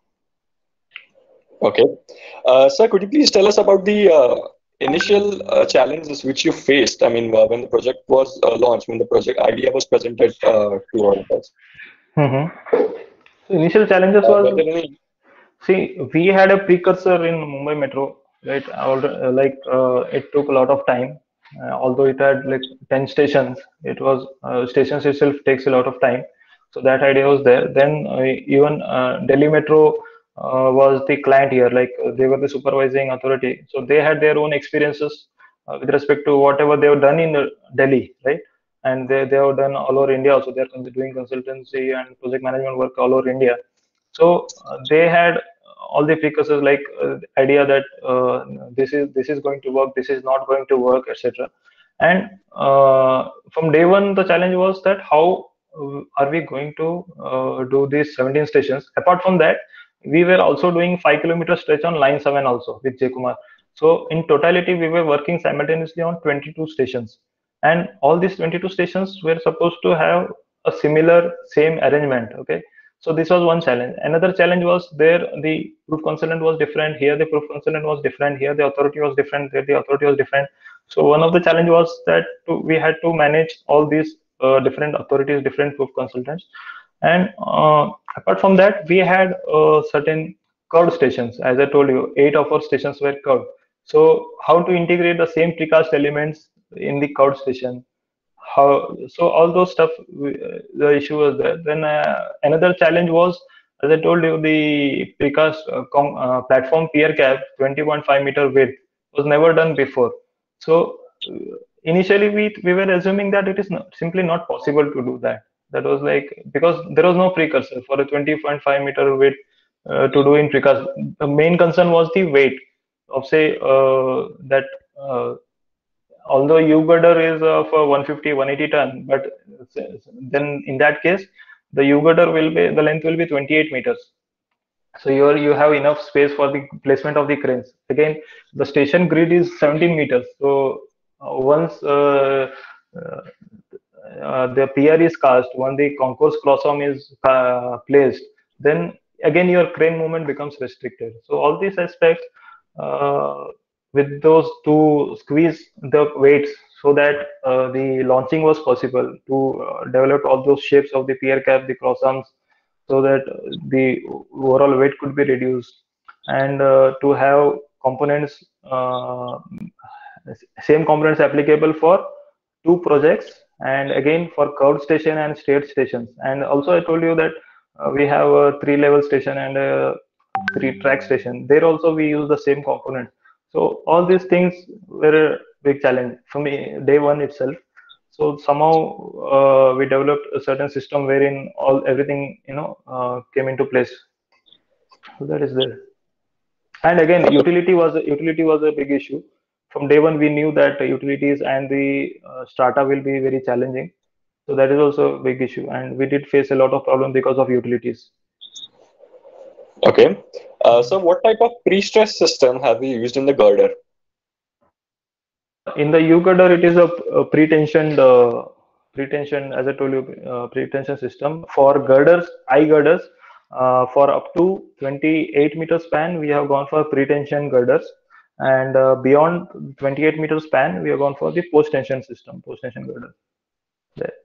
Okay. Uh, sir, could you please tell us about the uh, initial uh, challenges which you faced? I mean, uh, when the project was uh, launched, when the project idea was presented uh, to all of us. Mm-hmm. So initial challenges Uh, were was, there any? see, we had a precursor in Mumbai Metro, right? Alre- uh, Like uh, it took a lot of time, uh, although it had like ten stations. It was uh, stations itself takes a lot of time. So that idea was there. Then uh, even uh, Delhi Metro uh, was the client here, like uh, they were the supervising authority. So they had their own experiences uh, with respect to whatever they have done in uh, Delhi, right? And they, they have done all over India also. They're doing consultancy and project management work all over India. So uh, they had all the precursors, like uh, idea that uh, this is this is going to work, this is not going to work, et cetera. And uh, from day one, the challenge was that how uh, are we going to uh, do these seventeen stations? Apart from that, we were also doing five kilometer stretch on line seven also with J Kumar. So in totality, we were working simultaneously on twenty-two stations, and all these twenty-two stations were supposed to have a similar same arrangement. Okay, so this was one challenge. Another challenge was there, the proof consultant was different. Here the proof consultant was different. Here the authority was different. There the authority was different. So one of the challenge was that to, we had to manage all these uh, different authorities, different proof consultants. And uh, apart from that, we had uh, certain curved stations. As I told you, eight of our stations were curved. So how to integrate the same precast elements in the curved station? How, so all those stuff, uh, the issue was there. Then uh, another challenge was, as I told you, the precast uh, com, uh, platform pier cap twenty point five meter width was never done before. So uh, initially we we were assuming that it is not, simply not possible to do that. That was like, because there was no precursor for a twenty point five meter width uh, to do in precast. The main concern was the weight of, say, uh, that uh, although U girder is of uh, one fifty, one eighty ton, but then in that case, the U girder will be, the length will be twenty-eight meters. So you you have enough space for the placement of the cranes. Again, the station grid is seventeen meters. So uh, once uh, uh, uh, the P R is cast, when the concourse cross arm is uh, placed, then again your crane movement becomes restricted. So all these aspects, uh, with those to squeeze the weights so that uh, the launching was possible, to uh, develop all those shapes of the P R cap, the cross arms, so that the overall weight could be reduced, and uh, to have components, uh, same components applicable for two projects, and again for curved station and straight stations. And also I told you that uh, we have a three level station and a three track station. There also we use the same component. So all these things were a big challenge for me day one itself. So somehow uh, we developed a certain system wherein all everything, you know, uh, came into place. So that is there. And again, utility was utility was a big issue. From day one, we knew that utilities and the uh, strata will be very challenging. So that is also a big issue, and we did face a lot of problem because of utilities. Okay. Uh, so what type of pre-stress system have we used in the girder? In the U-girder, it is a, a pre-tensioned, uh, pre-tension, as I told you, uh, pre-tension system. For girders, I girders, uh, for up to twenty-eight meter span, we have gone for pre-tension girders, and uh, beyond twenty-eight meter span, we have gone for the post-tension system, post-tension girders. There.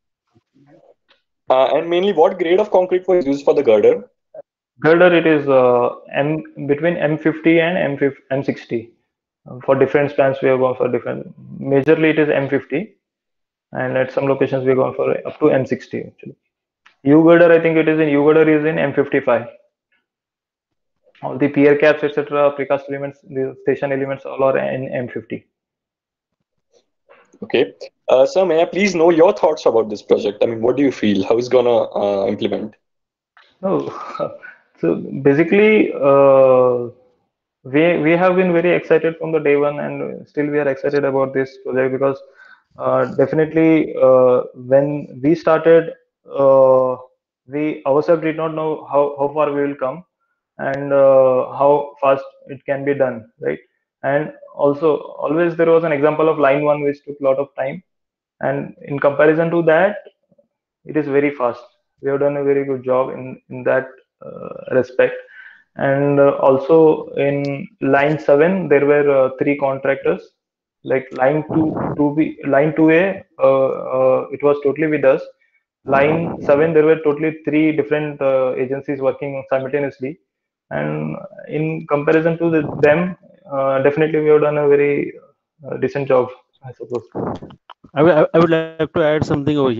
Uh, and mainly, what grade of concrete was used for the girder? Girder, it is uh, M between M fifty and M fifty, M sixty. Um, for different spans, we have gone for different. Majorly, it is M fifty, and at some locations, we have gone for up to M sixty actually. U-girder, I think it is in U-girder is in M fifty-five. All the pier caps, et cetera, precast elements, the station elements, all are in M fifty. Okay. Uh, sir, may I please know your thoughts about this project? I mean, what do you feel? How is gonna uh, implement? No, so basically, uh, we we have been very excited from the day one, and still we are excited about this project because uh, definitely uh, when we started, uh, we ourselves did not know how, how far we will come, and uh, how fast it can be done, right? And also always there was an example of line one which took a lot of time, and in comparison to that, it is very fast. We have done a very good job in in that uh, respect. And uh, also in line seven, there were uh, three contractors. Like line two, two B, line two A, uh, uh, it was totally with us. Line seven, there were totally three different uh, agencies working simultaneously. And in comparison to the, them, uh, definitely we have done a very uh, decent job, I suppose. I would I would like to add something over here.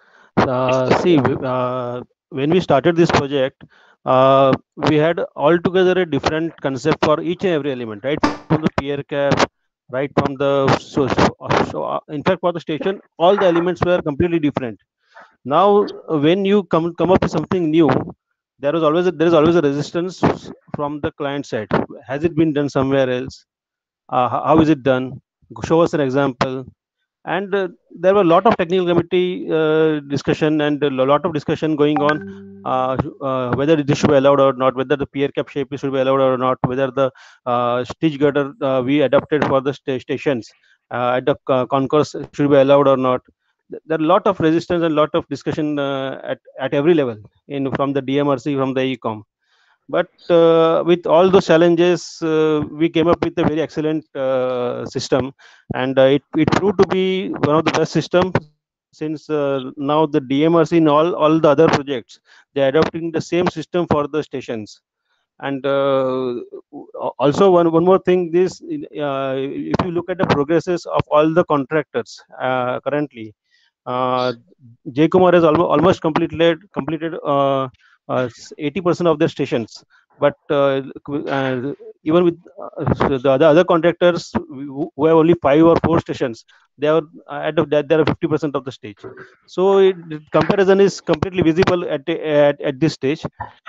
Uh, see, w- uh, when we started this project, uh, we had altogether a different concept for each and every element, right? From the pier cap, right from the so, so, uh, so uh, in fact, for the station, all the elements were completely different. Now, uh, when you come come up with something new, there is always a, there is always a resistance from the client side. Has it been done somewhere else? Uh, how how is it done? Show us an example. And uh, there were a lot of technical committee uh, discussion and a lot of discussion going on, uh, uh, whether this should be allowed or not, whether the pier cap shape should be allowed or not, whether the uh, stitch girder uh, we adapted for the sta- stations uh, at the uh, concourse should be allowed or not. Th- there are a lot of resistance and lot of discussion uh, at, at every level, in from the D M R C, from the ECOM. But uh, with all those challenges, uh, we came up with a very excellent uh, system, and uh, it, it proved to be one of the best systems, since uh, now the D M R C in all all the other projects, they are adopting the same system for the stations. And uh, also one one more thing, this uh, if you look at the progresses of all the contractors uh, currently, uh, J Kumar has almost almost completed completed uh, uh, eighty percent of their stations. But uh, uh, even with uh, so the other, other contractors who who have only five or four stations, they are at the, that they are fifty percent of the stage. So it, the comparison is completely visible at, at at this stage.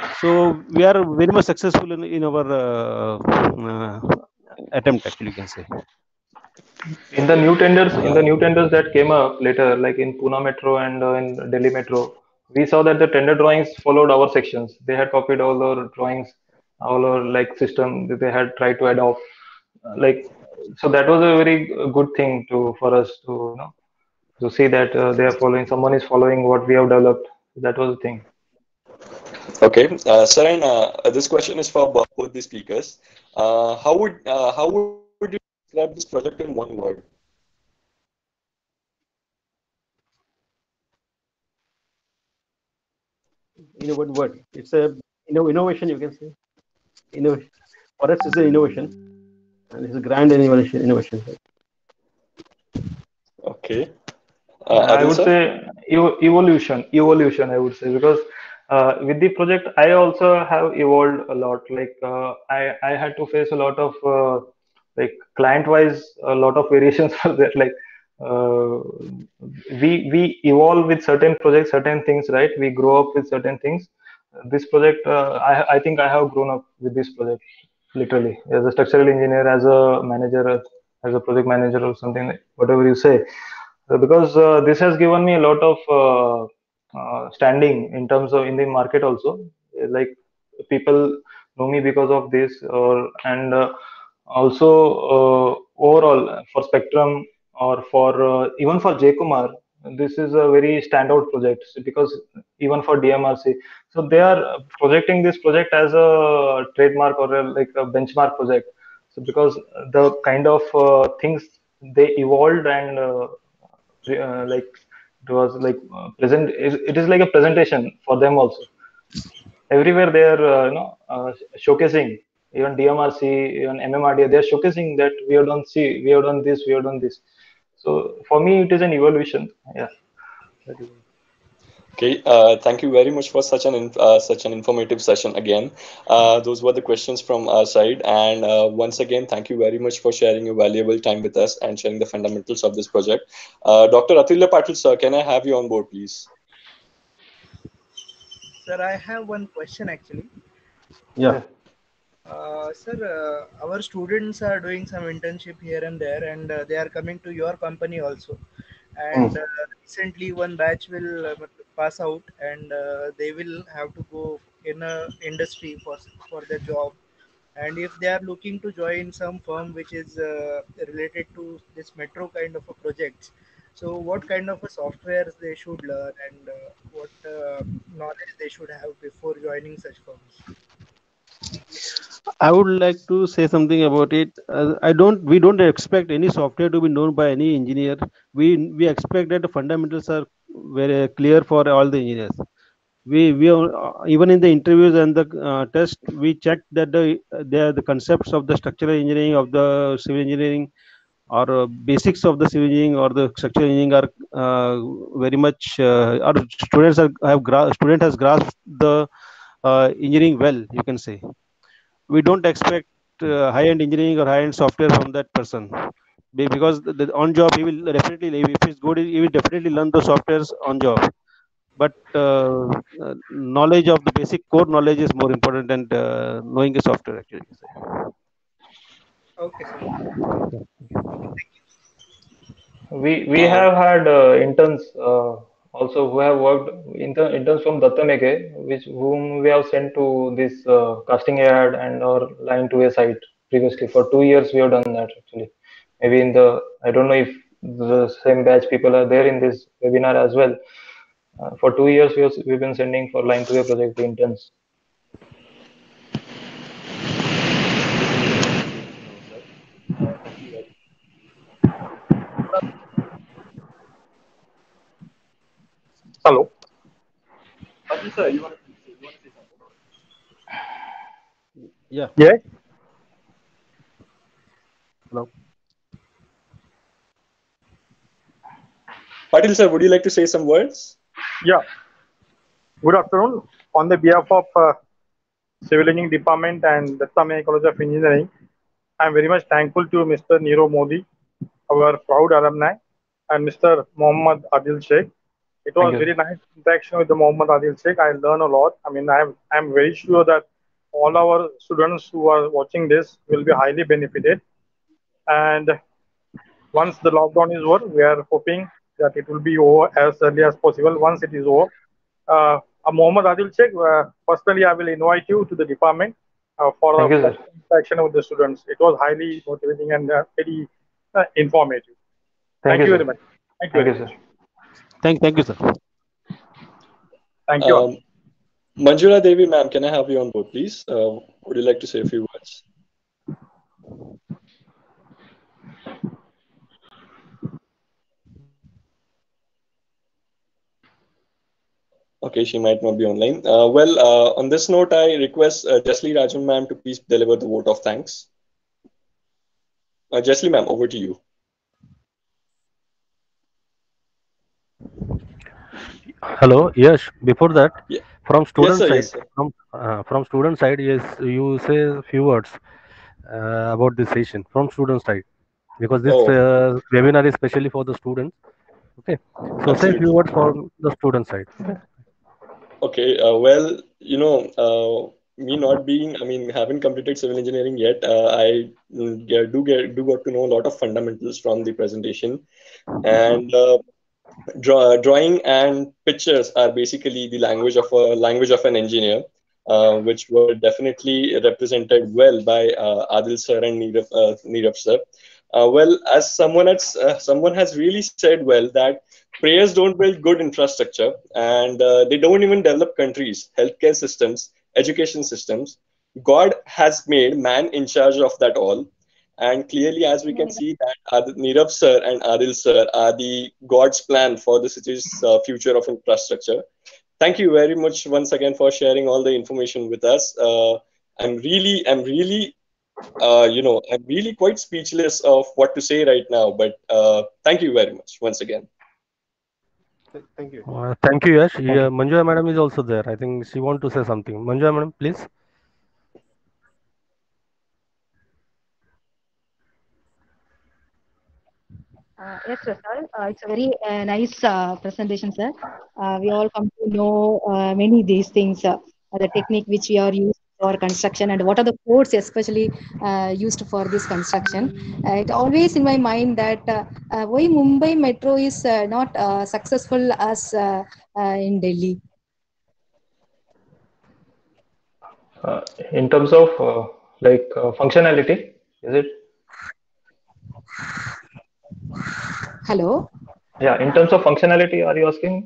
So we are very much successful in, in our uh, uh, attempt, actually, you can say. In the new tenders, in the new tenders that came up later, like in Pune Metro and uh, in Delhi Metro, we saw that the tender drawings followed our sections. They had copied all our drawings, all our like system that they had tried to adopt. Uh, Like, so that was a very uh, good thing to for us to, you know. to see that uh, they are following, someone is following what we have developed. That was the thing. Okay, uh, sir, and uh, this question is for bo- both the speakers. Uh, how would uh, how would you describe this project in one word? You know what word? It's a you know innovation. You can say innovation. For us, it's an innovation, and it's a grand innovation. Innovation. Okay, uh, I Adil would sir. say ev- evolution, evolution. I would say because uh, with the project, I also have evolved a lot. Like uh, I, I had to face a lot of uh, like client-wise, a lot of variations for that. Like uh, we we evolve with certain projects, certain things, right? We grow up with certain things. This project, uh, I I think I have grown up with this project literally as a structural engineer, as a manager, as a project manager, or something like whatever you say. Uh, because uh, this has given me a lot of uh, uh, standing in terms of in the market also. Uh, like people know me because of this, or and uh, also uh, overall for Spectrum, or for uh, even for J Kumar, this is a very standout project because even for D M R C, so they are projecting this project as a trademark or a, like a benchmark project. So because the kind of uh, things they evolved, and uh, uh, like it was like uh, present, it it is like a presentation for them also. Everywhere they are uh, you know uh, showcasing, even D M R C, even M M R D A, they are showcasing that we have done, see, we have done this, we have done this. So for me it is an evolution. Yeah, that is. Okay, uh, thank you very much for such an in, uh, such an informative session again. Uh, those were the questions from our side, and uh, once again, thank you very much for sharing your valuable time with us and sharing the fundamentals of this project. Uh, Doctor Atulya Patil, sir, can I have you on board, please? Sir, I have one question actually. Yeah. Yeah. Uh, sir, uh, our students are doing some internship here and there, and uh, they are coming to your company also. And Mm. uh, recently, one batch will uh, pass out, and uh, they will have to go in a industry for for their job. And if they are looking to join some firm which is uh, related to this metro kind of a projects, so what kind of a software they should learn, and uh, what uh, knowledge they should have before joining such firms? I would like to say something about it. Uh, I don't. We don't expect any software to be known by any engineer. We we expect that the fundamentals are very clear for all the engineers. We we are- uh, even in the interviews and the uh, test, we check that the they are the concepts of the structural engineering, of the civil engineering, or uh, basics of the civil engineering or the structural engineering are uh, very much. Uh, our students are, have gra- student has grasped the uh, engineering well. You can say we don't expect uh, high-end engineering or high-end software from that person. Be- because the, the on job he will definitely, if he's good, he will definitely learn the softwares on job. But uh, uh, knowledge of the basic core knowledge is more important than uh, knowing a software actually. Okay, sir. we we Uh, have had uh, interns uh, also who have worked, inter, interns from Dattameke, which whom we have sent to this uh, casting yard and or line to a site previously. For two years we have done that actually. Maybe in the, I don't know if the same batch people are there in this webinar as well. Uh, for two years we have, we've been sending for line to a project the interns. Hello. Yeah. Yeah. Hello. Patil, sir, would you like to say some words? Yeah. Good afternoon. On the behalf of uh, Civil Engineering Department and Datta College of Engineering, I am very much thankful to Mister Nirav Modi, our proud alumni, and Mister Mohammad Adil Sheikh. It Thank was you, very sir. nice interaction with the Mohammad Adil Sheikh. I learned a lot. I mean, I am I am very sure that all our students who are watching this will be highly benefited. And once the lockdown is over, we are hoping that it will be over as early as possible. Once it is over, uh, uh, Mohammad Adil Sheikh, uh, personally, I will invite you to the department uh, for a Thank you, sir. personal interaction with the students. It was highly motivating and uh, very uh, informative. Thank Thank you, you sir. very much. Thank you Thank very you, sir. much. Thank, thank you, sir. Thank you. Um, Manjula Devi, ma'am, can I have you on board, please? Uh, would you like to say a few words? Okay, she might not be online. Uh, well, uh, on this note, I request uh, Jasli Rajan, ma'am, to please deliver the vote of thanks. Uh, Jasli, ma'am, over to you. Hello, yes. Before that, Yeah. from Yes, student sir. side, Yes, sir. from uh, from student side, yes, you say a few words uh, about this session from student side because this Oh, uh, webinar is specially for the students. Okay, so say a few absolutely. words from the student side. Okay. Okay, uh, well, you know, uh, me not being, I mean, haven't completed civil engineering yet, uh, I mm, get, do get do got to know a lot of fundamentals from the presentation, and uh, draw, drawing and pictures are basically the language of a language of an engineer, uh, which were definitely represented well by uh, Adil sir and Neerav, uh, Neerav sir. Uh, well, as someone has uh, someone has really said well that prayers don't build good infrastructure, and uh, they don't even develop countries, healthcare systems, education systems. God has made man in charge of that all. And clearly, as we can see, that Ad- Nirav sir and Adil sir are the God's plan for the city's uh, future of infrastructure. Thank you very much once again for sharing all the information with us. Uh, I'm really, I'm really, uh, you know, I'm really quite speechless of what to say right now. But uh, thank you very much once again. Thank you. Uh, thank you, Yash. Thank Yeah, you. Manjula madam is also there. I think she want to say something. Manjula madam, please. Uh, yes, sir. sir. Uh, it's a very uh, nice uh, presentation, sir. Uh, we all come to know uh, many these things, uh, the technique which we are used for construction, and what are the codes especially uh, used for this construction. Uh, it always in my mind that uh, uh, why Mumbai Metro is uh, not uh, successful as uh, uh, in Delhi. Uh, in terms of uh, like uh, functionality, is it? Hello. Yeah, in terms of functionality, are you asking?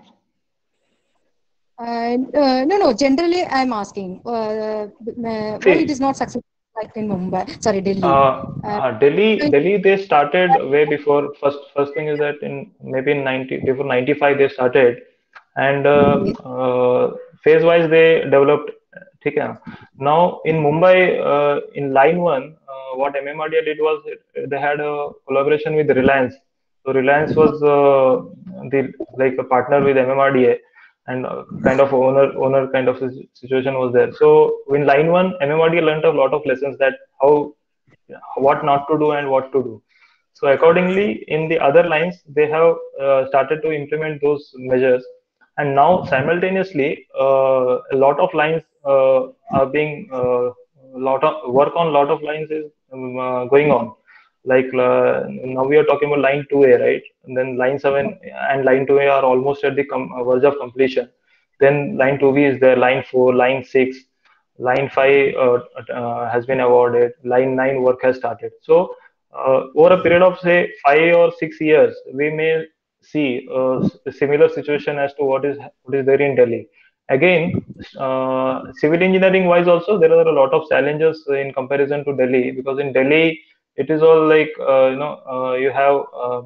Uh, uh, no, no. Generally, I'm asking uh, uh, why it is See, not successful like in Mumbai. Sorry, Delhi. uh, Uh, uh, Delhi, Delhi, they started way before. First, first thing is that in maybe in ninety before ninety-five they started, and uh, yes. uh, phase wise they developed. ठीक है. Now in Mumbai, uh, in line one, uh, what M M R D A did was it, they had a collaboration with Reliance. So Reliance was uh, the like a partner with M M R D A, and uh, kind of owner owner kind of si- situation was there. So in line one, M M R D A learned a lot of lessons that how what not to do and what to do. So accordingly, in the other lines, they have uh, started to implement those measures, and now simultaneously, uh, a lot of lines uh, are being uh, lot of work on lot of lines is um, uh, going on. Like uh, now we are talking about line two A, right? And then line seven and line two A are almost at the com- uh, verge of completion. Then line two B is there, line four, line six, line five uh, uh, has been awarded, line nine work has started. So uh, over a period of say five or six years, we may see uh, a similar situation as to what is what is there in Delhi. Again, uh, civil engineering wise also there are a lot of challenges in comparison to Delhi, because in Delhi it is all like uh, you know uh, you have uh,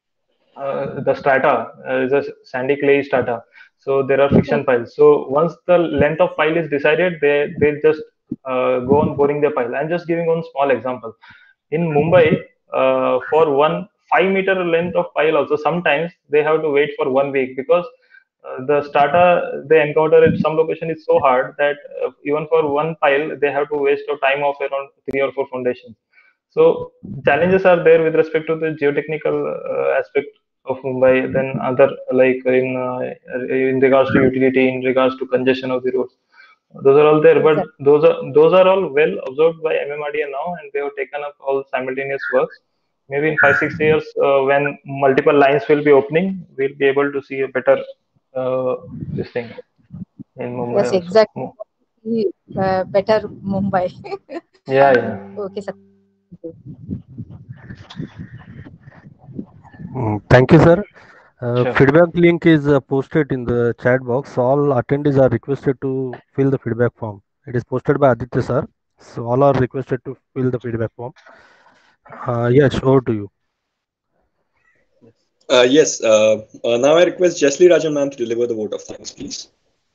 uh, the strata uh, is a sandy clay strata, so there are friction piles. So once the length of pile is decided, they they'll just uh, go on boring the pile. I'm just giving one small example. In Mumbai, uh, for one five meter length of pile also sometimes they have to wait for one week, because uh, the strata they encounter at some location is so hard that uh, even for one pile they have to waste a time of around three or four foundations. So challenges are there with respect to the geotechnical uh, aspect of Mumbai, then other like in uh, in regards to utility, in regards to congestion of the roads. Those are all there, but Exactly. those are those are all well observed by M M R D A now, and they have taken up all simultaneous works. Maybe in five six years, uh, when multiple lines will be opening, we'll be able to see a better uh, this thing in Mumbai Yes, also. exactly. Mo- Uh, better Mumbai. Yeah, yeah. Okay, sir. Mm, thank you, sir. Uh, Sure. feedback link is uh, posted in the chat box. All attendees are requested to fill the feedback form. It is posted by Aditya sir. So all are requested to fill the feedback form. Uh, yes, over to you. Uh, yes. Uh, uh, now I request Jesli Rajan ma'am to deliver the vote of thanks, please.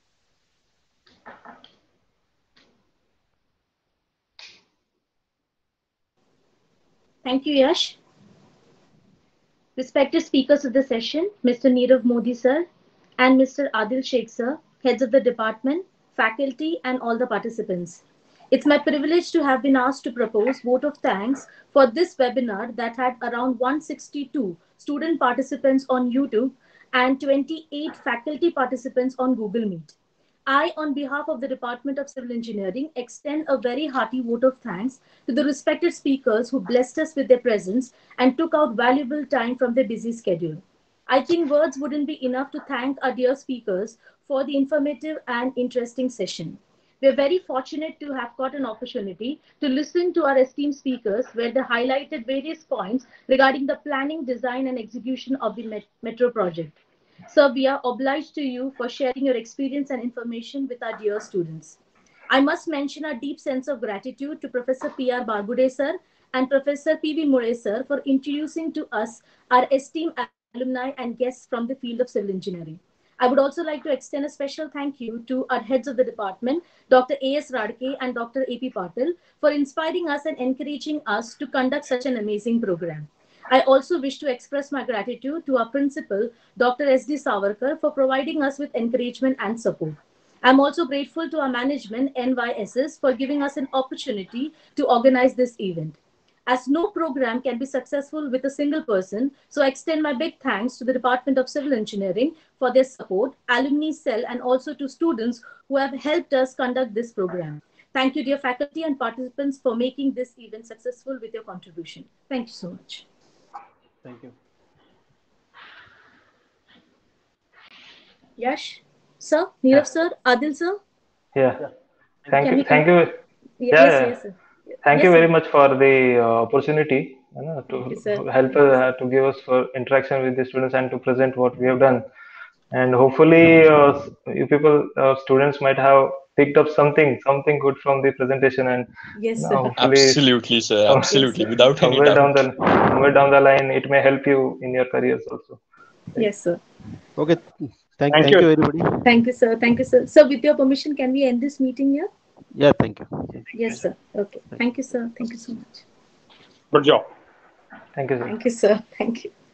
Thank you, Yash. Respected speakers of the session, Mister Nirav Modi sir and Mister Adil Sheikh sir, heads of the department, faculty and all the participants. It's my privilege to have been asked to propose vote of thanks for this webinar that had around one hundred sixty-two student participants on YouTube and twenty-eight faculty participants on Google Meet. I, on behalf of the Department of Civil Engineering, extend a very hearty vote of thanks to the respected speakers who blessed us with their presence and took out valuable time from their busy schedule. I think words wouldn't be enough to thank our dear speakers for the informative and interesting session. We're very fortunate to have got an opportunity to listen to our esteemed speakers where they highlighted various points regarding the planning, design and execution of the met metro project. Sir, we are obliged to you for sharing your experience and information with our dear students. I must mention our deep sense of gratitude to Professor P R Barbude sir and Professor P V Murray sir for introducing to us our esteemed alumni and guests from the field of civil engineering. I would also like to extend a special thank you to our heads of the department, Doctor A S Radke and Doctor A P Patil, for inspiring us and encouraging us to conduct such an amazing program. I also wish to express my gratitude to our principal, Doctor S D Savarkar, for providing us with encouragement and support. I'm also grateful to our management, N Y S S, for giving us an opportunity to organize this event. As no program can be successful with a single person, so I extend my big thanks to the Department of Civil Engineering for their support, alumni cell, and also to students who have helped us conduct this program. Thank you, dear faculty and participants, for making this event successful with your contribution. Thank you so much. Thank you. Yash, sir, Nirav sir, Adil sir. Yeah. Thank Can you. we Thank con- you. Yeah, Yeah. yes, yeah. yes, sir. Thank Yes, you sir. very much for the uh, opportunity, you know, Thank you, to sir. help Thank you, us sir. uh, to give us for interaction with the students and to present what we have done. And hopefully, uh, s- you people, uh, students might have picked up something, something good from the presentation, and Yes, you sir. know, hopefully, Absolutely, sir. some, Yes, Absolutely, sir. without any somewhere down doubt. the somewhere down the line, it may help you in your careers also. Right? Yes, sir. Okay. Thank, Thank thank you. you, everybody. Thank you, sir. Thank you, sir. So, with your permission, can we end this meeting here? Yeah, thank you. Yes, sir. Okay. Thank you, sir. Thank you so much. Good job. Thank you, sir. Thank you, sir. Thank you.